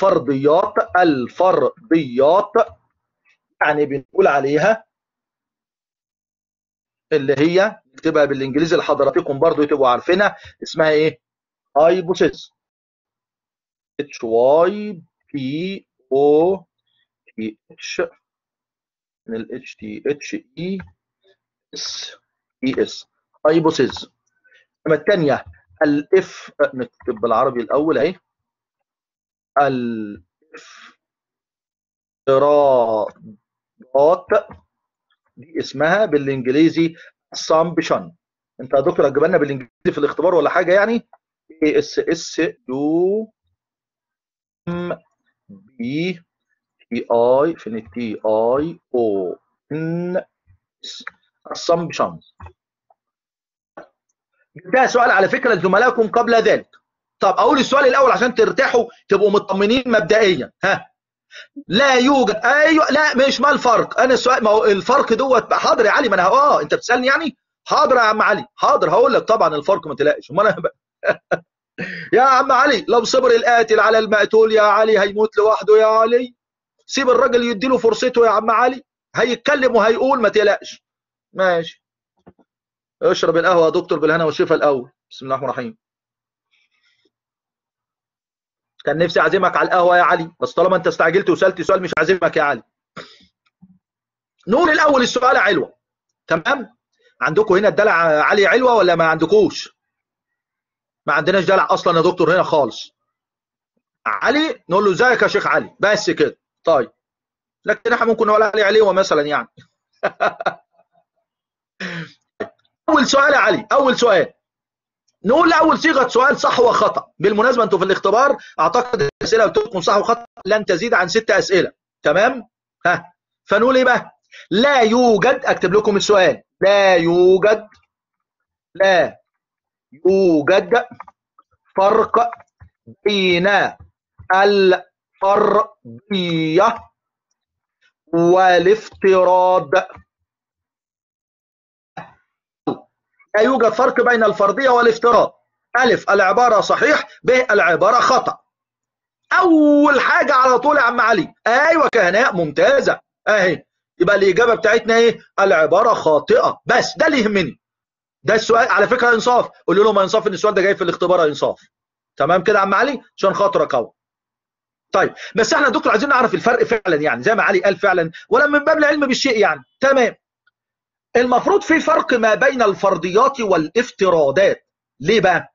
Speaker 1: الفرضيات يعني بنقول عليها اللي هي نكتبها بالانجليزي لحضراتكم برضو تبقوا عارفينها، اسمها ايه؟ هايبوثيس. اتش واي بي او تي اتش، من الاتش تي اتش اي اس اي اس، هايبوثيس. اما الثانيه الاف، نكتب بالعربي الاول اهي، الافتراضات دي اسمها بالانجليزي assumption. انت يا دكتور هتجيب لنا بالانجليزي في الاختبار ولا حاجه يعني؟ اي اس اس يو ام بي تي اي، فين التي اي او ان اس، assumption. ده سؤال على فكره لزملائكم قبل ذلك. طب اقول السؤال الاول عشان ترتاحوا تبقوا مطمنين مبدئيا. ها، لا يوجد، ايوه، لا مش، ما الفرق؟ انا السؤال، ما هو الفرق دوت. حاضر يا علي، ما انا انت بتسالني يعني. حاضر يا عم علي، حاضر هقول لك طبعا الفرق، ما تقلقش. امال انا يا عم علي، لو صبر القاتل على المقتول يا علي هيموت لوحده يا علي. سيب الراجل يديله فرصته يا عم علي، هيتكلم وهيقول، ما تقلقش. ماشي، اشرب القهوه يا دكتور بالهنا والشفا الاول. بسم الله الرحمن الرحيم. كان نفسي اعزمك على القهوه يا علي، بس طالما انت استعجلت وسالت سؤال مش عازمك يا علي. نقول الاول السؤال علوه. تمام. عندكم هنا الدلع علي علوه ولا ما عندكوش؟ ما عندناش دلع اصلا يا دكتور هنا خالص. علي نقول له ازيك يا شيخ علي، بس كده. طيب، لكن احنا ممكن نقول علي علوه مثلا يعني. اول سؤال يا علي، اول سؤال. نقول اول صيغه سؤال صح وخطا. بالمناسبه انتوا في الاختبار اعتقد الاسئله بتكون صح وخطا لن تزيد عن 6 اسئله. تمام. ها، فنقول ايه بقى؟ لا يوجد، اكتب لكم السؤال، لا يوجد، لا يوجد فرق بين الفرضيه والافتراض. لا يوجد فرق بين الفرضيه والافتراض. الف، العباره صحيح. ب، العباره خطا. اول حاجه على طول يا عم علي، ايوه كهناء، ممتازه اهي. يبقى الاجابه بتاعتنا ايه؟ العباره خاطئه. بس ده اللي يهمني. ده السؤال على فكره انصاف، قول لهم انصاف ان السؤال ده جاي في الاختبار انصاف. تمام كده يا عم علي، عشان خاطرك اهو. طيب، بس احنا يا دكتور عايزين نعرف الفرق فعلا، يعني زي ما علي قال فعلا، ولا من باب العلم بالشيء يعني. تمام. المفروض في فرق ما بين الفرضيات والافتراضات. ليه بقى؟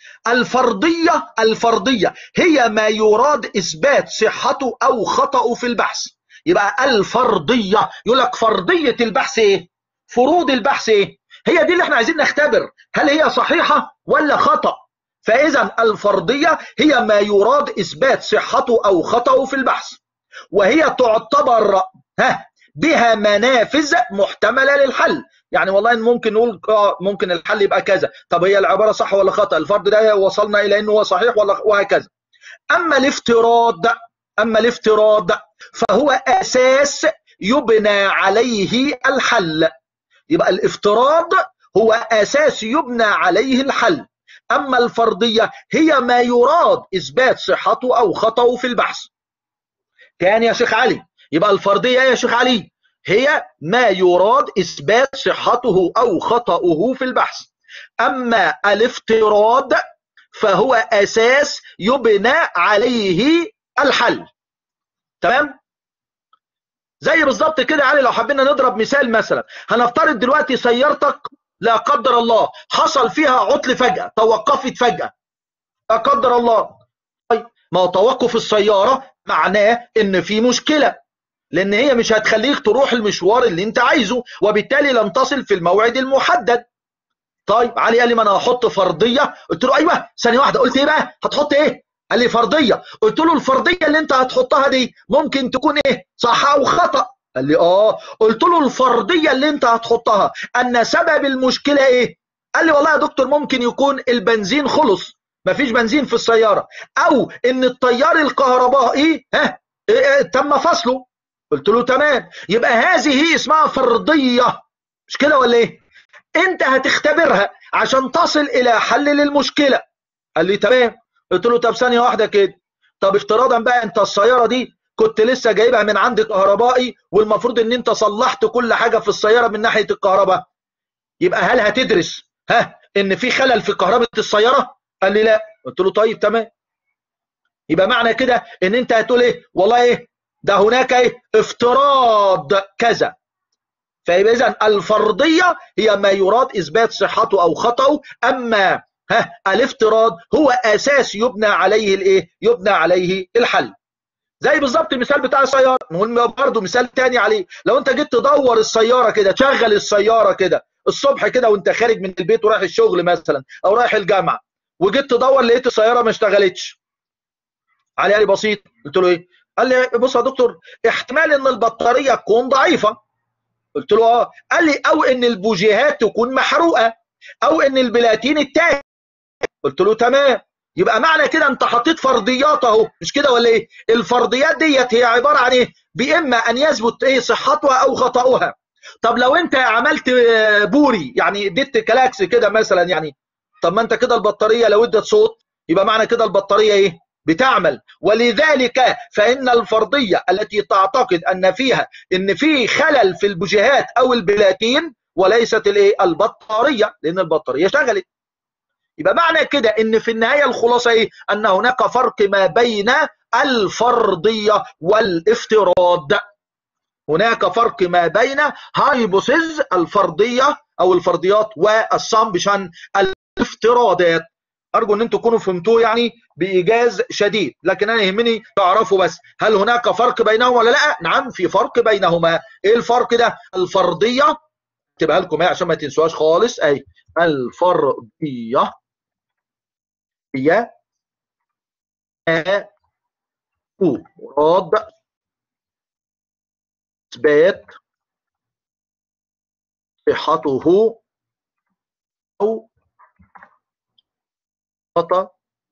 Speaker 1: الفرضية هي ما يراد إثبات صحته أو خطأه في البحث. يبقى الفرضية، يقول لك فرضية البحث إيه؟ فروض البحث إيه؟ هي دي اللي احنا عايزين نختبر، هل هي صحيحة ولا خطأ؟ فإذا الفرضية هي ما يراد إثبات صحته أو خطأه في البحث، وهي تعتبر بها منافذ محتملة للحل. يعني والله ممكن نقول ممكن الحل يبقى كذا، طب هي العبارة صح ولا خطأ؟ الفرض ده وصلنا إلى أنه هو صحيح ولا، وهكذا. أما الافتراض فهو أساس يبنى عليه الحل. يبقى الافتراض هو أساس يبنى عليه الحل. أما الفرضية هي ما يراد إثبات صحته أو خطأه في البحث. تاني يا شيخ علي، يبقى الفرضية يا شيخ علي هي ما يراد إثبات صحته أو خطأه في البحث. أما الافتراض فهو أساس يبنى عليه الحل. تمام؟ زي بالظبط كده يا علي، لو حبينا نضرب مثال، مثلا هنفترض دلوقتي سيارتك لا قدر الله حصل فيها عطل فجأة، توقفت فجأة لا قدر الله. طيب، ما هو توقف السيارة معناه إن في مشكلة. لان هي مش هتخليك تروح المشوار اللي انت عايزه، وبالتالي لم تصل في الموعد المحدد. طيب علي قال لي ما انا هحط فرضيه. قلت له ايوه ثانيه واحده، قلت ايه بقى؟ هتحط ايه؟ قال لي فرضيه. قلت له الفرضيه اللي انت هتحطها دي ممكن تكون ايه؟ صح او خطا؟ قال لي اه. قلت له الفرضيه اللي انت هتحطها ان سبب المشكله ايه؟ قال لي والله يا دكتور ممكن يكون البنزين خلص، مفيش بنزين في السياره، او ان التيار الكهربائي تم فصله. قلت له تمام، يبقى هذه اسمها فرضيه، مش كده ولا ايه؟ انت هتختبرها عشان تصل الى حل للمشكله. قال لي تمام. قلت له طب ثانيه واحده كده، طب افتراضا بقى انت السياره دي كنت لسه جايبها من عند كهربائي، والمفروض ان انت صلحت كل حاجه في السياره من ناحيه الكهرباء، يبقى هل هتدرس ان في خلل في كهرباء السياره؟ قال لي لا. قلت له طيب تمام، يبقى معنى كده ان انت هتقول ايه؟ والله ايه ده هناك ايه افتراض كذا. فيبقى اذا الفرضيه هي ما يراد اثبات صحته او خطأه، اما الافتراض هو اساس يبنى عليه الايه؟ يبنى عليه الحل. زي بالظبط المثال بتاع السياره، نقول برضه مثال تاني عليه. لو انت جيت تدور السياره كده، تشغل السياره كده الصبح كده وانت خارج من البيت ورايح الشغل مثلا او رايح الجامعه، وجيت تدور لقيت السياره ما اشتغلتش. علي قال لي بسيط. قلت له ايه؟ قال لي بص يا دكتور، احتمال ان البطاريه تكون ضعيفه. قلت له اه. قال لي او ان البوجيهات تكون محروقه، او ان البلاتين التاني. قلت له تمام، يبقى معنى كده انت حطيت فرضيات اهو، مش كده ولا ايه؟ الفرضيات ديت هي عباره عن ايه؟ باما ان يثبت ايه صحتها او خطأها. طب لو انت عملت بوري، يعني اديت كلاكس كده مثلا، يعني طب ما انت كده البطاريه لو ادت صوت يبقى معنى كده البطاريه ايه؟ بتعمل. ولذلك فإن الفرضية التي تعتقد أن فيها إن في خلل في البوجيهات أو البلاتين وليست الايه؟ البطارية، لأن البطارية اشتغلت. يبقى معنى كده إن في النهاية الخلاصة إيه؟ أن هناك فرق ما بين الفرضية والافتراض. هناك فرق ما بين هايبوثيز الفرضية أو الفرضيات والسامبشن الافتراضات. ارجو ان انتم تكونوا فهمتوه يعني بايجاز شديد، لكن انا يهمني تعرفوا بس هل هناك فرق بينهما ولا لا؟ نعم في فرق بينهما. ايه الفرق ده؟ الفرضيه اكتبها لكم عشان ما تنسوهاش خالص، اي الفرضيه هي مراد اثبات صحته او خطأ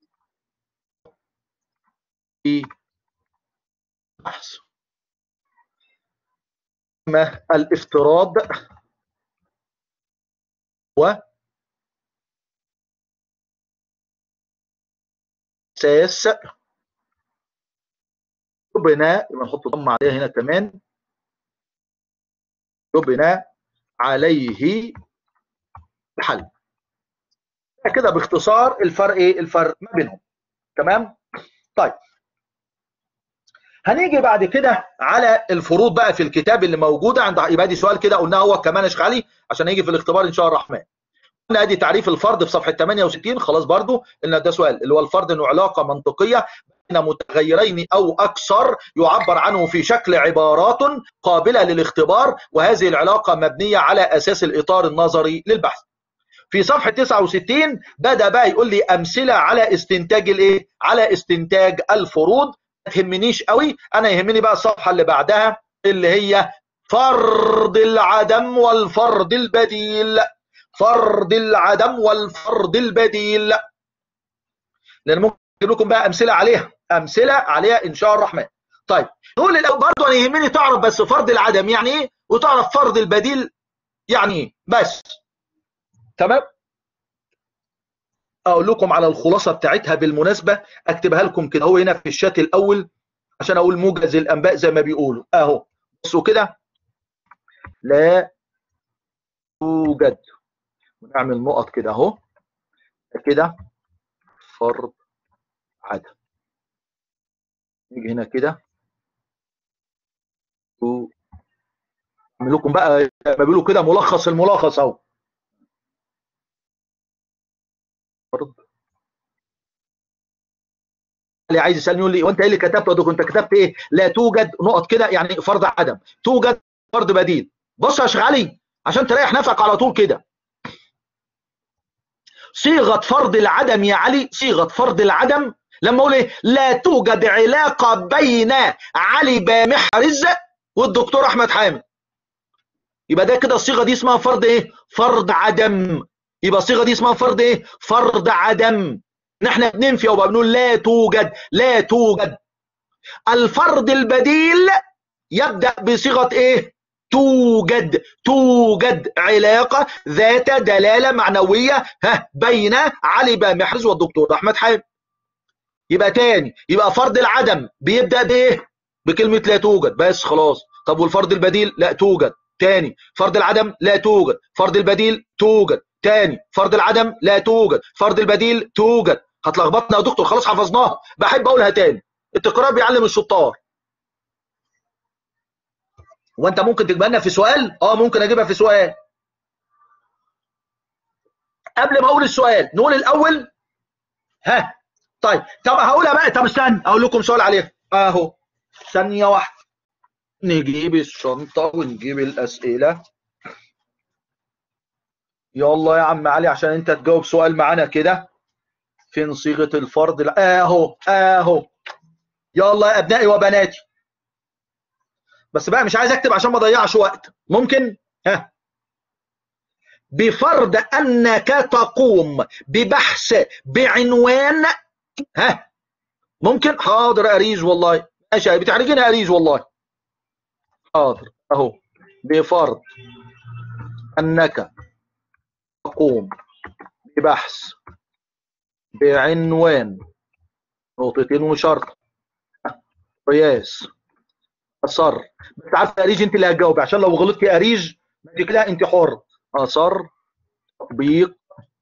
Speaker 1: في بحث. اما الافتراض هو اساس يبنى، نحط ضم عليها هنا كمان، يبنى عليه الحل. كده باختصار الفرق ايه؟ الفرق ما بينهم. تمام؟ طيب هنيجي بعد كده على الفروض بقى في الكتاب اللي موجوده عند. يبقى دي سؤال كده قلناه هو كمان يا شيخ علي عشان يجي في الاختبار ان شاء الله الرحمن. قلنا ادي تعريف الفرض في صفحه 68 خلاص، برضو ان ده سؤال اللي هو الفرض انه علاقه منطقيه بين متغيرين او اكثر يعبر عنه في شكل عبارات قابله للاختبار، وهذه العلاقه مبنيه على اساس الاطار النظري للبحث. في صفحه 69 بدا بقى يقول لي امثله على استنتاج الايه؟ على استنتاج الفروض. ما تهمنيش قوي، انا يهمني بقى الصفحه اللي بعدها اللي هي فرض العدم والفرض البديل. فرض العدم والفرض البديل، لان ممكن اجيب لكم بقى امثله عليها، امثله عليها ان شاء الله الرحمن. طيب نقول الاول برضه انا يهمني تعرف بس فرض العدم يعني ايه، وتعرف فرض البديل يعني ايه بس. تمام؟ اقول لكم على الخلاصه بتاعتها بالمناسبه، اكتبها لكم كده اهو هنا في الشات الاول عشان اقول موجز الانباء زي ما بيقولوا اهو. بصوا كده، لا توجد، ونعمل نقط كده اهو كده فرض عدم. نيجي هنا كده اعمل لكم بقى ما بيقولوا كده ملخص الملخص اهو. فرض اللي عايز يسالني يقول لي وانت ايه اللي كتبته يا دكتور؟ انت كتبت ايه؟ لا توجد نقط كده يعني فرض عدم، توجد فرض بديل. بص يا شيخ علي عشان تريح نفسك على طول كده، صيغه فرض العدم يا علي، صيغه فرض العدم لما اقول ايه؟ لا توجد علاقه بين علي بامحرز والدكتور احمد حامد، يبقى ده كده الصيغه دي اسمها فرض ايه؟ فرض عدم. يبقى الصيغه دي اسمها فرض ايه؟ فرض عدم. نحن بننفي او بنقول لا توجد، لا توجد. الفرض البديل يبدأ بصيغة ايه؟ توجد، توجد علاقة ذات دلالة معنوية بين علي بامحرز والدكتور احمد حامد. يبقى تاني، يبقى فرض العدم بيبدأ بايه؟ بكلمة لا توجد بس خلاص. طب والفرض البديل؟ لا توجد. تاني فرض العدم لا توجد، فرض البديل توجد، تاني فرض العدم لا توجد، فرض البديل توجد. هتلخبطنا يا دكتور، خلاص حفظناها، بحب اقولها تاني، التكرار بيعلم الشطار. وانت ممكن تجيبها لنا في سؤال؟ ممكن اجيبها في سؤال. قبل ما اقول السؤال نقول الاول طيب، طب هقولها بقى. طب استنى اقول لكم سؤال عليها اهو، ثانيه واحده، نجيب الشنطه ونجيب الاسئله. يلا يا عم علي عشان انت تجاوب سؤال معانا كده. فين صيغه الفرض؟ اهو اهو. يلا يا ابنائي وبناتي، بس بقى مش عايز اكتب عشان ما اضيعش وقت. ممكن بفرض انك تقوم ببحث بعنوان ممكن. حاضر اريج والله، ماشي بتحرجيني اريج والله. حاضر اهو، بفرض انك تقوم ببحث بعنوان نقطتين وشرط قياس اثر. بس عارفه اريج انت اللي هتجاوبي عشان لو غلطتي يا اريج انت كده انت حر. اثر تطبيق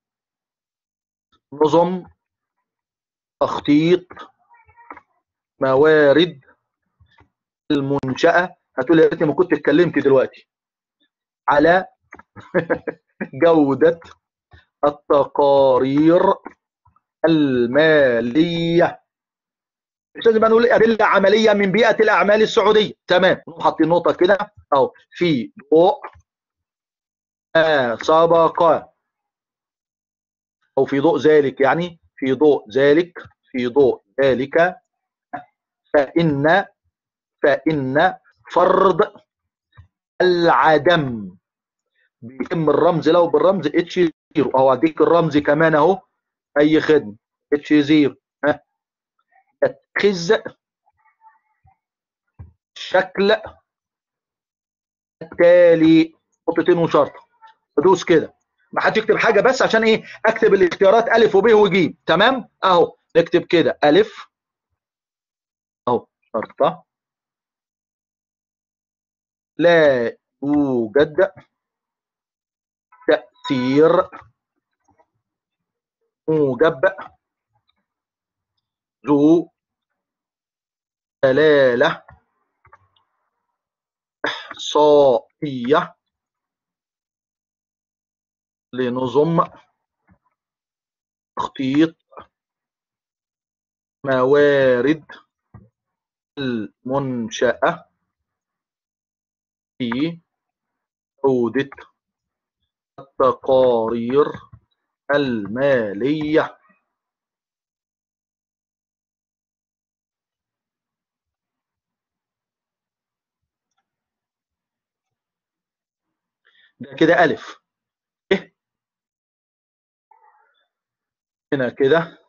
Speaker 1: نظم تخطيط موارد المنشأة. هتقول يا ريتني ما كنت اتكلمت دلوقتي على جودة التقارير المالية. مش لازم بقى نقول أدلة عملية من بيئة الأعمال السعودية. تمام، نقوم حاطين نقطة كده أهو، في ضوء ما سبق، أو في ضوء ذلك، يعني في ضوء ذلك، في ضوء ذلك فإن فرض العدم بيتم الرمز له بالرمز اتش 0 اهو. اديك الرمز كمان اهو، اي خدمه اتش 0 يتخذ الشكل التالي نقطتين وشرط. ادوس كده، ما حد يكتب حاجه بس عشان ايه؟ اكتب الاختيارات الف وب وج. تمام اهو، نكتب كده الف اهو شرطه لا يوجد تاثير موجب ذو دلاله احصائيه لنظم تخطيط موارد المنشأة في جودة التقارير المالية. ده كده ألف. إيه هنا كده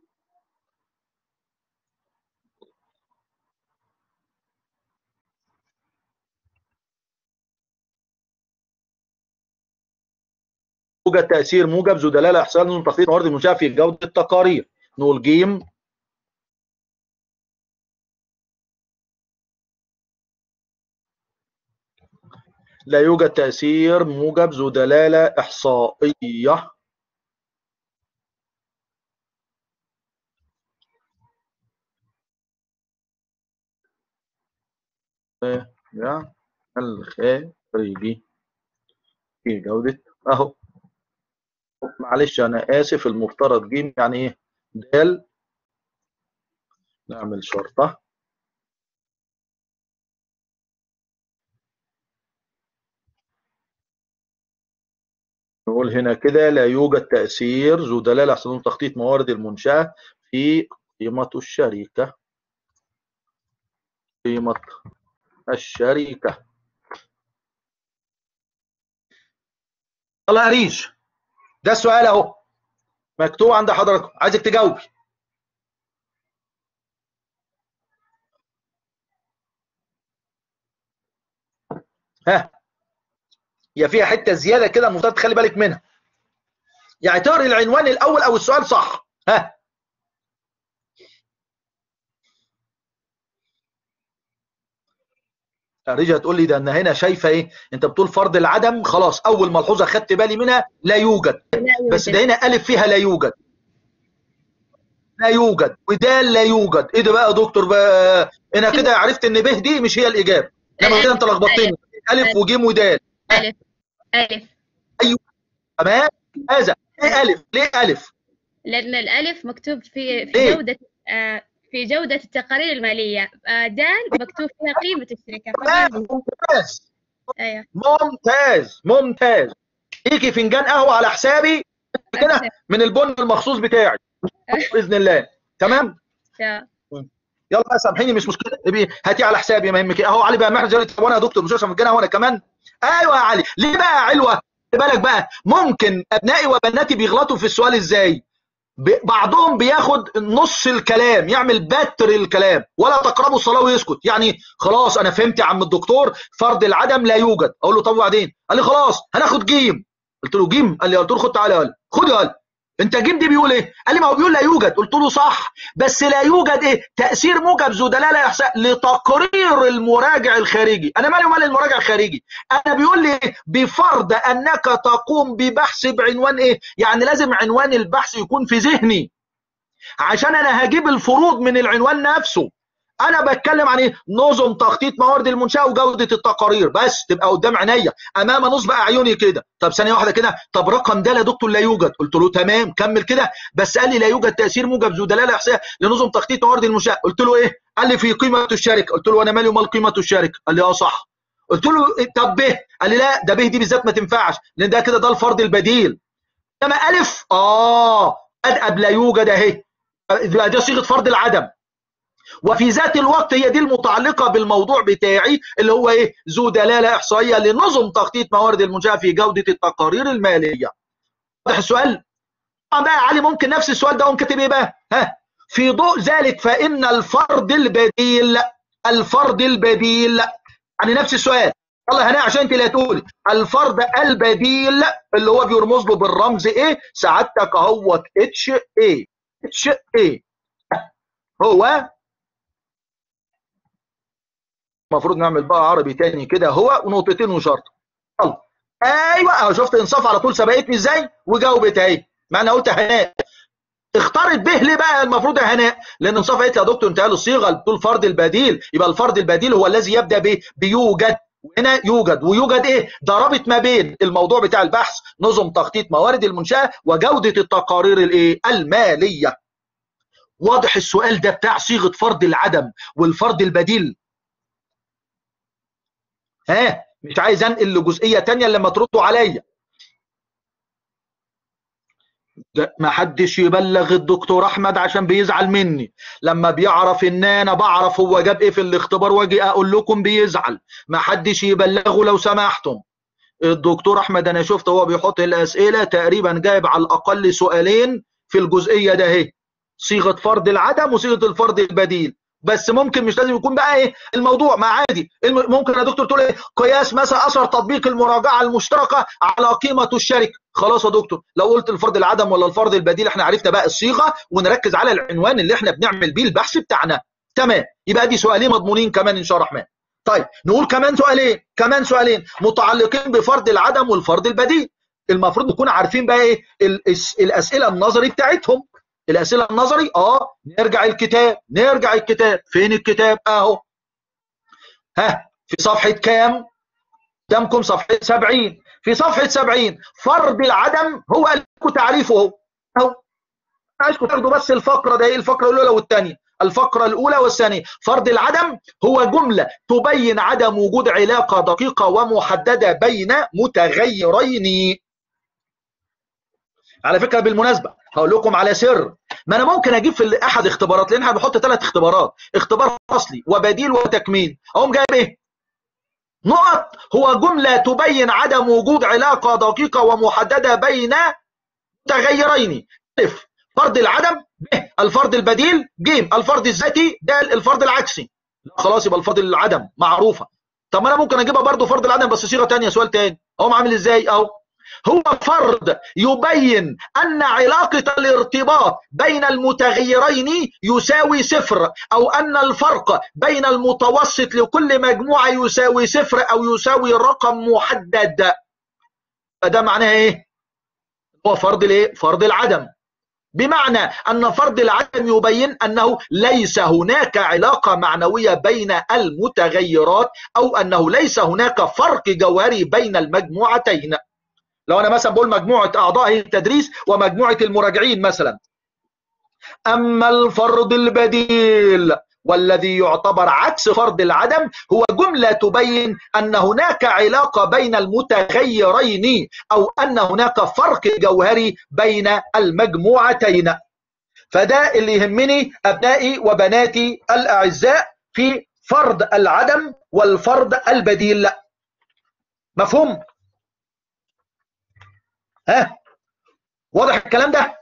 Speaker 1: يوجد تأثير موجب ذو دلالة إحصائية نظم تخطيط موارد المنشأة في جودة التقارير. نقول جيم لا يوجد تأثير موجب ذو دلالة إحصائية الخارجي في جودة أهو. معلش أنا آسف، المفترض جيم يعني إيه؟ دال نعمل شرطة. نقول هنا كده لا يوجد تأثير ذو دلالة على سلوك تخطيط موارد المنشأة في قيمة الشركة. قيمة الشركة. يلا يا ريش، ده السؤال اهو مكتوب عند حضراتكم، عايزك تجاوبي. ها، هي فيها حته زياده كده المفترض تخلي بالك منها، يعني تقري العنوان الاول او السؤال صح. ها، ريجا هتقول لي ده ان هنا شايفه ايه، انت بتقول فرض العدم، خلاص اول ملحوظه خدت بالي منها لا يوجد،
Speaker 2: لا
Speaker 1: بس
Speaker 2: يوجد.
Speaker 1: ده هنا الف فيها لا يوجد. لا يوجد ودال لا يوجد، ايه ده بقى يا دكتور بقى؟ انا كده عرفت ان ب دي مش هي الاجابه، انما كده
Speaker 2: ألف
Speaker 1: انت لخبطتني.
Speaker 2: ألف
Speaker 1: الف
Speaker 2: ألف
Speaker 1: وجيم ودال. ها،
Speaker 2: ألف ألف.
Speaker 1: ايوه تمام. هذا ليه الف؟ ليه الف؟
Speaker 2: لأن الألف مكتوب في
Speaker 1: ليه؟
Speaker 2: جودة، في جودة التقارير المالية. دال مكتوب فيها قيمة الشركة،
Speaker 1: تمام،
Speaker 2: فهي.
Speaker 1: ممتاز.
Speaker 2: أيوه.
Speaker 1: ممتاز ممتاز. ليكي فنجان قهوه على حسابي كده
Speaker 2: أبشر.
Speaker 1: من البن المخصوص بتاعي باذن الله. تمام. يلا بقى سامحيني مش مشكله، هاتي على حسابي ما يهمك اهو. علي بقى محرز يقول لي وانا يا دكتور مش هشرب فنجان وانا كمان. ايوه يا علي، ليه بقى يا علوه؟ خلي بالك بقى، ممكن ابنائي وبناتي بيغلطوا في السؤال ازاي. بعضهم بياخد نص الكلام يعمل بتر الكلام، ولا تقربوا الصلاه ويسكت، يعني خلاص انا فهمت يا عم الدكتور فرض العدم لا يوجد. اقول له طب وبعدين؟ قال لي خلاص هناخد جيم. قلت له جيم؟ قال لي، قلت له خد تعالى، قال خد يا قال انت جيم دي بيقول ايه؟ قال لي ما هو بيقول لا يوجد. قلت له صح، بس لا يوجد ايه؟ تاثير موجب ذو دلاله احصاء لتقرير المراجع الخارجي. انا مالي ومال المراجع الخارجي؟ انا بيقول لي بفرض انك تقوم ببحث بعنوان ايه؟ يعني لازم عنوان البحث يكون في ذهني عشان انا هجيب الفروض من العنوان نفسه. انا بتكلم عن ايه؟ نظم تخطيط موارد المنشاه وجوده التقارير، بس تبقى قدام عينيا امام نصب اعيني كده. طب ثانيه واحده كده، طب رقم ده يا دكتور لا يوجد. قلت له تمام كمل كده، بس قال لي لا يوجد تاثير موجب ذو دلاله احصائيه لنظم تخطيط موارد المنشاه. قلت له ايه؟ قال لي في قيمه الشركه. قلت له انا مالي ومال قيمه الشركه؟ قال لي اه صح. قلت له إيه؟ طب ب؟ قال لي لا، ده ب دي بالذات ما تنفعش لان ده كده ده الفرض البديل. انما الف ادأب لا يوجد اهي، دي صيغه فرض العدم، وفي ذات الوقت هي دي المتعلقه بالموضوع بتاعي اللي هو ايه؟ ذو دلاله احصائيه لنظم تخطيط موارد المنشاه في جوده التقارير الماليه. واضح السؤال؟ طبعا بقى يا علي ممكن نفس السؤال ده قوم كاتب ايه بقى؟ ها، في ضوء ذلك فان الفرض البديل، الفرض البديل يعني نفس السؤال. يلا هنا عشان انت اللي هتقولي الفرض البديل اللي هو بيرمز له بالرمز ايه؟ سعادتك اهوت اتش ايه. اتش ايه هو المفروض نعمل بقى عربي تاني كده، هو ونقطتين وشرط. يلا ايوه اهو، شفت انصاف على طول سبقتني ازاي وجاوبت اهي. ما انا قلت هناء اختارت به ليه بقى المفروض يا هناء؟ لان انصاف قالت لي يا دكتور انت قال الصيغه بتقول فرض البديل، يبقى الفرض البديل هو الذي يبدا بيوجد، وهنا يوجد. ويوجد ايه؟ ده رابط ما بين الموضوع بتاع البحث نظم تخطيط موارد المنشاه وجوده التقارير الايه؟ الماليه. واضح السؤال ده بتاع صيغه فرض العدم والفرض البديل؟ ها، مش عايز انقل لجزئيه تانية لما تردوا عليا. ما حدش يبلغ الدكتور احمد عشان بيزعل مني لما بيعرف ان انا بعرف هو جاب ايه في الاختبار واجي اقول لكم بيزعل. ما حدش يبلغه لو سمحتم. الدكتور احمد انا شفت هو بيحط الاسئله تقريبا جايب على الاقل سؤالين في الجزئيه ده اهي، صيغه فرض العدم وصيغه الفرض البديل. بس ممكن مش لازم يكون بقى ايه الموضوع، ما عادي ممكن يا دكتور تقول ايه؟ قياس مثلا اثر تطبيق المراجعه المشتركه على قيمه الشركه. خلاص يا دكتور لو قلت الفرض العدم ولا الفرض البديل احنا عرفنا بقى الصيغه ونركز على العنوان اللي احنا بنعمل بيه البحث بتاعنا. تمام، يبقى دي سؤالين مضمونين كمان ان شاء الله الرحمن. طيب نقول كمان سؤالين، كمان سؤالين متعلقين بفرض العدم والفرض البديل. المفروض نكون عارفين بقى ايه الاسئله النظري بتاعتهم. الاسئله النظري نرجع الكتاب، نرجع الكتاب. فين الكتاب؟ اهو. ها، في صفحه كام؟ قدامكم صفحه 70. في صفحه 70 فرض العدم هو لكم تعريفه اهو. عايزكم تاخدوا بس الفقره ده ايه؟ الفقره الاولى والثانيه. الفقرة الأولى والثانية. فرض العدم هو جملة تبين عدم وجود علاقة دقيقة ومحددة بين متغيرين. على فكرة بالمناسبة هقول لكم على سر، ما أنا ممكن أجيب في أحد اختبارات، لأن احنا بنحط 3 اختبارات، اختبار فصلي وبديل وتكميل، أقوم جايب إيه؟ نقط هو جملة تبين عدم وجود علاقة دقيقة ومحددة بين متغيرين. ألف فرض العدم، ب الفرض البديل، ج الفرض الذاتي، د الفرض العكسي. خلاص يبقى الفرض العدم معروفة. طب ما انا ممكن اجيبها برضو فرض العدم بس صيغة تانية. سؤال تاني اهو عامل ازاي اهو. هو فرض يبين أن علاقة الارتباط بين المتغيرين يساوي صفر، أو أن الفرق بين المتوسط لكل مجموعة يساوي صفر أو يساوي رقم محدد. فده معناه إيه؟ هو فرض الإيه؟ فرض العدم. بمعنى أن فرض العدم يبين أنه ليس هناك علاقة معنوية بين المتغيرات، أو أنه ليس هناك فرق جوهري بين المجموعتين. لو أنا مثلا بقول مجموعة أعضاء التدريس ومجموعة المراجعين مثلا، أما الفرض البديل والذي يعتبر عكس فرض العدم هو جملة تبين أن هناك علاقة بين المتغيرين، أو أن هناك فرق جوهري بين المجموعتين. فده اللي يهمني أبنائي وبناتي الأعزاء في فرض العدم والفرض البديل. مفهوم؟ ها؟ واضح الكلام ده؟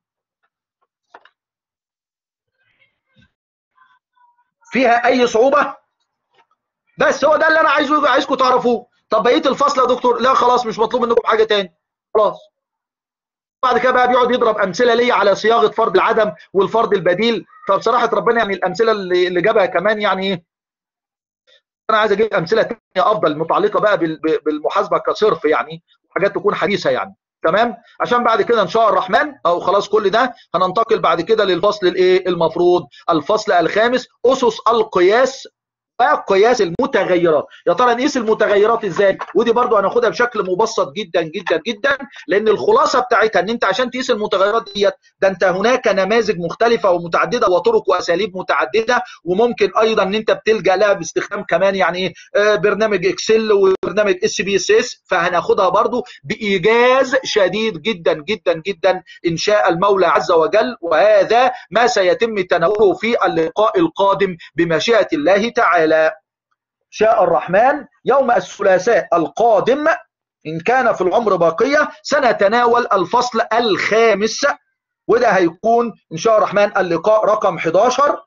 Speaker 1: فيها أي صعوبة؟ بس هو ده اللي أنا عايزكم تعرفوه. طب بقية الفصل يا دكتور؟ لا خلاص مش مطلوب منكم حاجة تاني خلاص. بعد كده بقى بيقعد يضرب أمثلة ليا على صياغة فرض العدم والفرض البديل. فبصراحة ربنا يعني الأمثلة اللي جابها كمان يعني إيه؟ أنا عايز أجيب أمثلة تانية أفضل متعلقة بقى بالمحاسبة كصرف يعني، وحاجات تكون حديثة يعني. تمام؟ عشان بعد كده ان شاء الرحمن او خلاص كل ده هننتقل بعد كده للفصل الايه المفروض، الفصل الخامس، اسس القياس وقياس المتغيرات. يا ترى نقيس المتغيرات ازاي؟ ودي برضو هناخدها بشكل مبسط جدا جدا جدا، لان الخلاصه بتاعتها ان انت عشان تقيس المتغيرات ديت ده انت هناك نماذج مختلفه ومتعدده وطرق واساليب متعدده، وممكن ايضا ان انت بتلجا لها باستخدام كمان يعني برنامج اكسل وبرنامج اس بي اس اس. فهناخدها برضو بايجاز شديد جدا جدا جدا ان شاء المولى عز وجل، وهذا ما سيتم تناوله في اللقاء القادم بمشيئه الله تعالى. شاء الرحمن يوم الثلاثاء القادم إن كان في العمر باقية سنتناول الفصل الخامس، وده هيكون إن شاء الرحمن اللقاء رقم 11،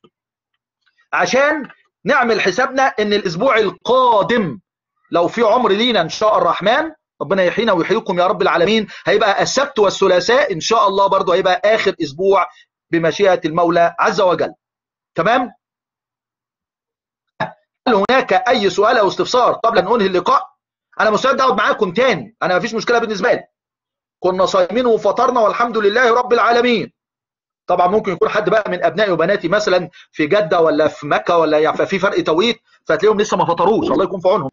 Speaker 1: عشان نعمل حسابنا إن الأسبوع القادم لو في عمر لينا إن شاء الرحمن، ربنا يحيينا ويحييكم يا رب العالمين، هيبقى السبت والثلاثاء إن شاء الله برضو هيبقى آخر أسبوع بمشيئة المولى عز وجل. تمام؟ هل هناك أي سؤال أو استفسار قبل أن أنهي اللقاء؟ أنا مستعد أقعد معاكم تاني، أنا مفيش مشكلة بالنسبة لي. كنا صايمين وفطرنا والحمد لله رب العالمين. طبعا ممكن يكون حد بقى من أبنائي وبناتي مثلا في جدة ولا في مكة ولا يعني في فرق توقيت، فتلاقيهم لسه ما فطروش، الله يكون في عونهم.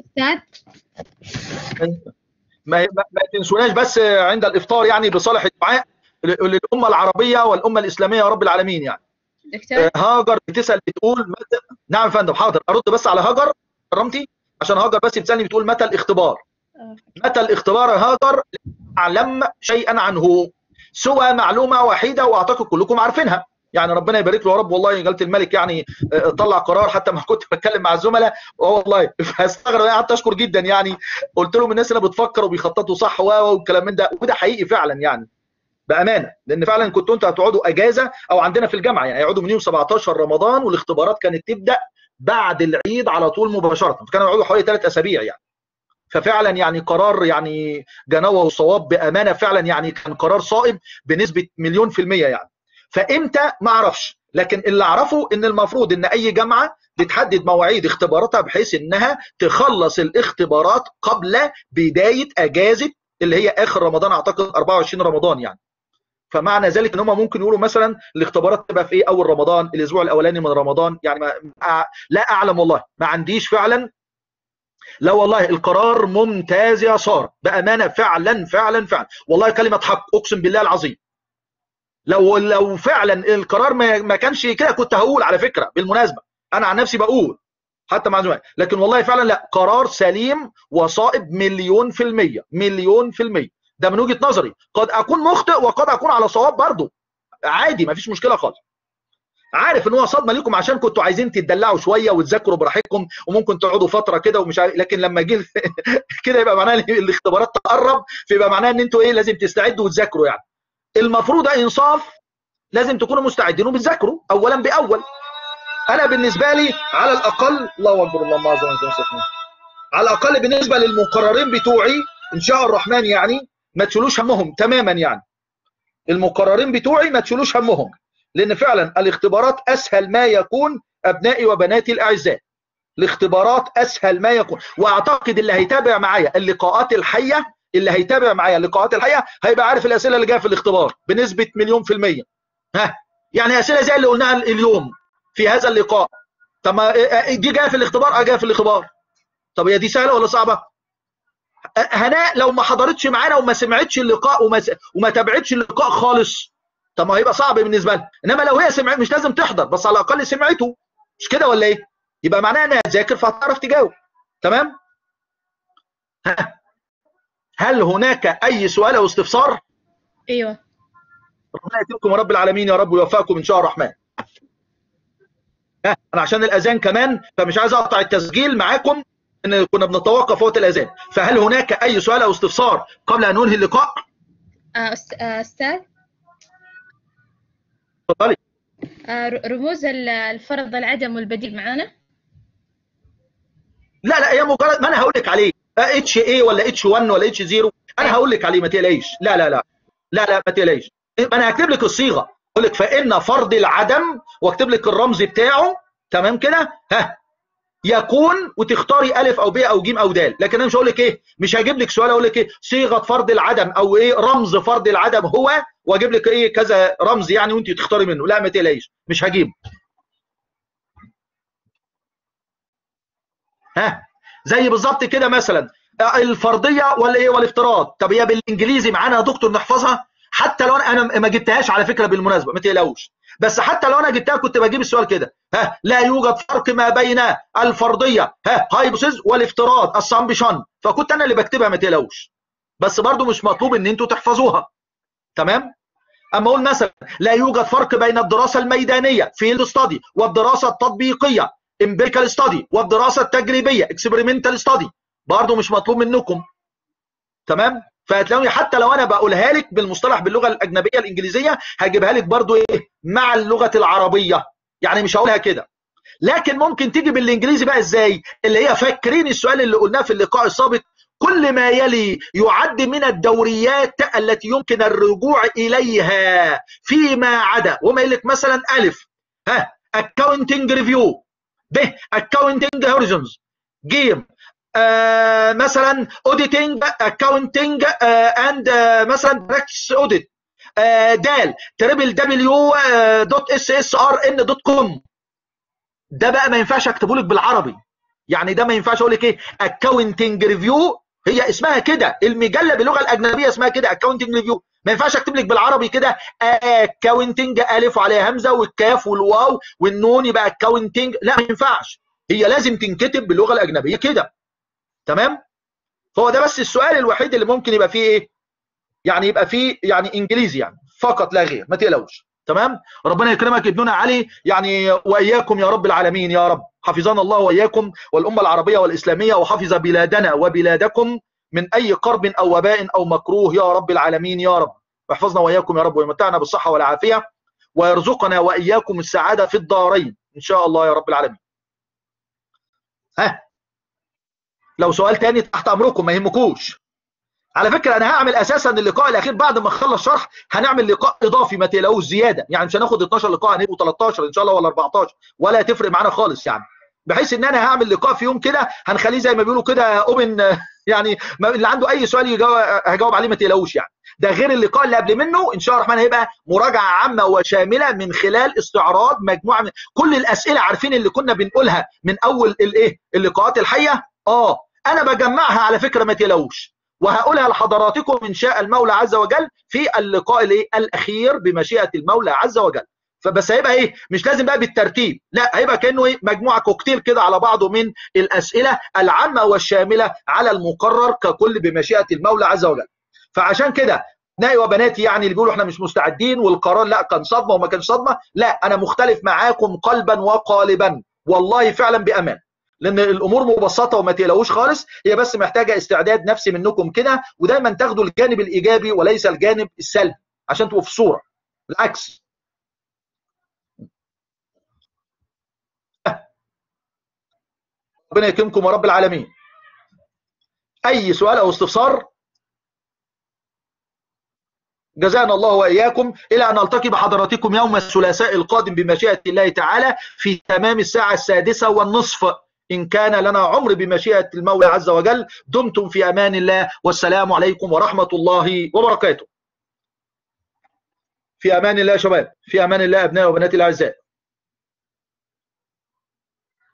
Speaker 1: ما تنسوناش بس عند الإفطار يعني بصالح الدعاء للأمة العربية والأمة الإسلامية يا رب العالمين يعني. دكتور هاجر بتسأل بتقول متى... نعم يا فندم حاضر ارد بس على هاجر كرمتي، عشان هاجر بس بتسالني بتقول متى الاختبار. متى الاختبار يا هاجر؟ لا اعلم شيئا عنه سوى معلومه وحيده واعتقد كلكم عارفينها، يعني ربنا يبارك له يا رب. والله جلاله الملك يعني طلع قرار حتى ما كنت بتكلم مع الزملاء والله فاستغرب، انا قعدت اشكر جدا يعني، قلت لهم الناس اللي بتفكر وبيخططوا صح والكلام من ده، وده حقيقي فعلا يعني بامانه، لان فعلا كنتوا انتوا هتقعدوا اجازه او عندنا في الجامعه يعني هيقعدوا من يوم 17 رمضان، والاختبارات كانت تبدا بعد العيد على طول مباشره، فكانوا يقعدوا حوالي 3 اسابيع يعني. ففعلا يعني قرار يعني جنوه وصواب بامانه، فعلا يعني كان قرار صائب بنسبه 100% يعني. فامتى ما اعرفش، لكن اللي اعرفه ان المفروض ان اي جامعه بتحدد مواعيد اختباراتها بحيث انها تخلص الاختبارات قبل بدايه اجازه اللي هي اخر رمضان، اعتقد 24 رمضان يعني. فمعنى ذلك ان هم ممكن يقولوا مثلا الاختبارات تبقى في ايه اول رمضان، الاسبوع الاولاني من رمضان يعني. لا اعلم والله، ما عنديش فعلا. لا والله القرار ممتاز يا صار بامانه، فعلا فعلا فعلا والله كلمه حق، اقسم بالله العظيم. لو فعلا القرار ما كانش كده كنت هقول على فكره بالمناسبه، انا عن نفسي بقول حتى مع زمان، لكن والله فعلا لا، قرار سليم وصائب مليون في المية، مليون في المية. ده من وجهة نظري، قد اكون مخطئ وقد اكون على صواب برضه، عادي ما فيش مشكله خالص. عارف ان هو صدمه ليكم عشان كنتوا عايزين تدلعوا شويه وتذاكروا براحتكم وممكن تقعدوا فتره كده ومش عارف، لكن لما جه كده يبقى معناه الاختبارات تقرب، فيبقى معناه ان انتوا ايه لازم تستعدوا وتذاكروا يعني. المفروض ده انصاف، لازم تكونوا مستعدين وبتذاكروا اولا باول. انا بالنسبه لي على الاقل، الله اكبر اللهم اعظم، على الاقل بالنسبه للمقررين بتوعي ان شاء الرحمن يعني ما تشيلوش همهم تماما يعني. المقررين بتوعي ما تشيلوش همهم، لان فعلا الاختبارات اسهل ما يكون ابنائي وبناتي الاعزاء. الاختبارات اسهل ما يكون، واعتقد اللي هيتابع معايا اللقاءات الحيه، اللي هيتابع معايا اللقاءات الحيه هيبقى عارف الاسئله اللي جايه في الاختبار بنسبه مليون في الميه. ها يعني اسئله زي اللي قلناها اليوم في هذا اللقاء. طب ما دي جايه في الاختبار، جايه في الاختبار. طب هي دي سهله ولا صعبه؟ هناء لو ما حضرتش معانا وما سمعتش اللقاء وما تابعتش اللقاء خالص، طب ما هيبقى صعب بالنسبه لها. انما لو هي سمعت مش لازم تحضر، بس على الاقل سمعته، مش كده ولا ايه؟ يبقى معناها انها تذاكر فهتعرف تجاوب. تمام؟ هل هناك اي سؤال او استفسار؟
Speaker 2: ايوه.
Speaker 1: ربنا يكرمكم يا رب العالمين، يا رب ويوفقكم ان شاء الرحمن. انا عشان الاذان كمان فمش عايز اقطع التسجيل معاكم، ان كنا بنتوقف وقت الاذان. فهل هناك اي سؤال او استفسار قبل ان ننهي اللقاء؟
Speaker 2: استاذ
Speaker 1: اتفضلي.
Speaker 2: رموز الفرض العدم والبديل معانا؟
Speaker 1: لا هي مجرد ما انا هقول لك عليه، اتش اي ولا اتش 1 ولا اتش 0 انا هقول لك عليه، ما تقلقيش. لا ما تقلقيش. انا هكتب لك الصيغه، اقول لك فان فرض العدم واكتب لك الرمز بتاعه. تمام كده؟ يكون وتختاري الف او ب او ج او د. لكن انا مش هقول لك ايه، مش هجيب لك سؤال اقول لك ايه صيغه فرض العدم او ايه رمز فرض العدم هو، واجيب لك ايه كذا رمز يعني وانت تختاري منه. لا ما تقلقيش مش هجيبه. زي بالظبط كده مثلا الفرضيه ولا ايه والافتراض. طب هي بالانجليزي معانا يا دكتور نحفظها، حتى لو انا ما جبتهاش على فكره بالمناسبه ما تقلقوش، بس حتى لو انا جبتها كنت بجيب السؤال كده. لا يوجد فرق ما بين الفرضيه هايبوثيز والافتراض السامبشن، فكنت انا اللي بكتبها ما تقلقوش، بس برضو مش مطلوب ان انتوا تحفظوها. تمام؟ اما اقول مثلا لا يوجد فرق بين الدراسه الميدانيه فيلد ستادي والدراسه التطبيقيه امبيريكال ستادي والدراسه التجريبيه اكسبيرمنتال ستادي، برضو مش مطلوب منكم. تمام؟ فهتلاقوني حتى لو انا بقولها لك بالمصطلح باللغه الاجنبيه الانجليزيه هجيبها لك برضو ايه مع اللغه العربيه، يعني مش هقولها كده. لكن ممكن تيجي بالانجليزي بقى ازاي؟ اللي هي فاكرين السؤال اللي قلناه في اللقاء السابق، كل ما يلي يعد من الدوريات التي يمكن الرجوع اليها فيما عدا، وما يقول لك مثلا الف accounting review، ب accounting horizons، ج مثلا auditing accounting and مثلا practice audit، د www.ssrn.com. ده بقى ما ينفعش اكتبه لك بالعربي، يعني ده ما ينفعش اقول لك ايه accounting review، هي اسمها كده المجله باللغه الاجنبيه اسمها كده accounting review، ما ينفعش اكتب لك بالعربي كده accounting الف وعليها همزه والكاف والواو والنون يبقى accounting، لا ما ينفعش، هي لازم تنكتب باللغه الاجنبيه كده. تمام؟ هو ده بس السؤال الوحيد اللي ممكن يبقى فيه ايه يعني يبقى فيه يعني انجليزي يعني فقط لا غير، ما تقلقوش. تمام؟ ربنا يكرمك ابننا علي يعني واياكم يا رب العالمين، يا رب حفظنا الله واياكم والامه العربيه والاسلاميه، وحفظ بلادنا وبلادكم من اي كرب او وباء او مكروه يا رب العالمين يا رب، واحفظنا واياكم يا رب ويمتعنا بالصحه والعافيه ويرزقنا واياكم السعاده في الدارين ان شاء الله يا رب العالمين. لو سؤال تاني تحت امركم ما يهمكوش. على فكره انا هعمل اساسا اللقاء الاخير بعد ما اخلص شرح هنعمل لقاء اضافي ما تقلقوش زياده، يعني مش هناخد 12 لقاء هنبقوا 13 ان شاء الله ولا 14 ولا هتفرق معانا خالص يعني، بحيث ان انا هعمل لقاء في يوم كده هنخليه زي ما بيقولوا كده اوبن يعني اللي عنده اي سؤال هجاوب عليه ما تقلقوش يعني. ده غير اللقاء اللي قبل منه ان شاء الله الرحمن هيبقى مراجعه عامه وشامله من خلال استعراض مجموعه من كل الاسئله، عارفين اللي كنا بنقولها من اول الايه اللقاءات الحيه انا بجمعها على فكره ما تقلقوش، وهقولها لحضراتكم إن شاء المولى عز وجل في اللقاء الأخير بمشيئة المولى عز وجل. فبس هيبقى ايه، مش لازم بقى بالترتيب، لا هيبقى كأنه ايه مجموعة كوكتيل كده على بعضه من الأسئلة العامة والشاملة على المقرر ككل بمشيئة المولى عز وجل. فعشان كده ابنائي وبناتي يعني اللي بيقولوا احنا مش مستعدين والقرار لا كان صدمة وما كانش صدمة، لا انا مختلف معاكم قلبا وقالبا والله فعلا بأمان، لان الامور مبسطه وما تقلقوش خالص، هي بس محتاجه استعداد نفسي منكم كده، ودايما تاخدوا الجانب الايجابي وليس الجانب السلبي عشان تبقوا في الصوره، بالعكس. ربنا يكرمكم يا رب العالمين. اي سؤال او استفسار؟ جزانا الله واياكم، الى ان نلتقي بحضراتكم يوم الثلاثاء القادم بمشيئه الله تعالى في تمام الساعه 6:30 إن كان لنا عمر بمشيئة المولى عز وجل. دمتم في أمان الله، والسلام عليكم ورحمة الله وبركاته. في أمان الله يا شباب، في أمان الله أبنائي وبناتي الأعزاء.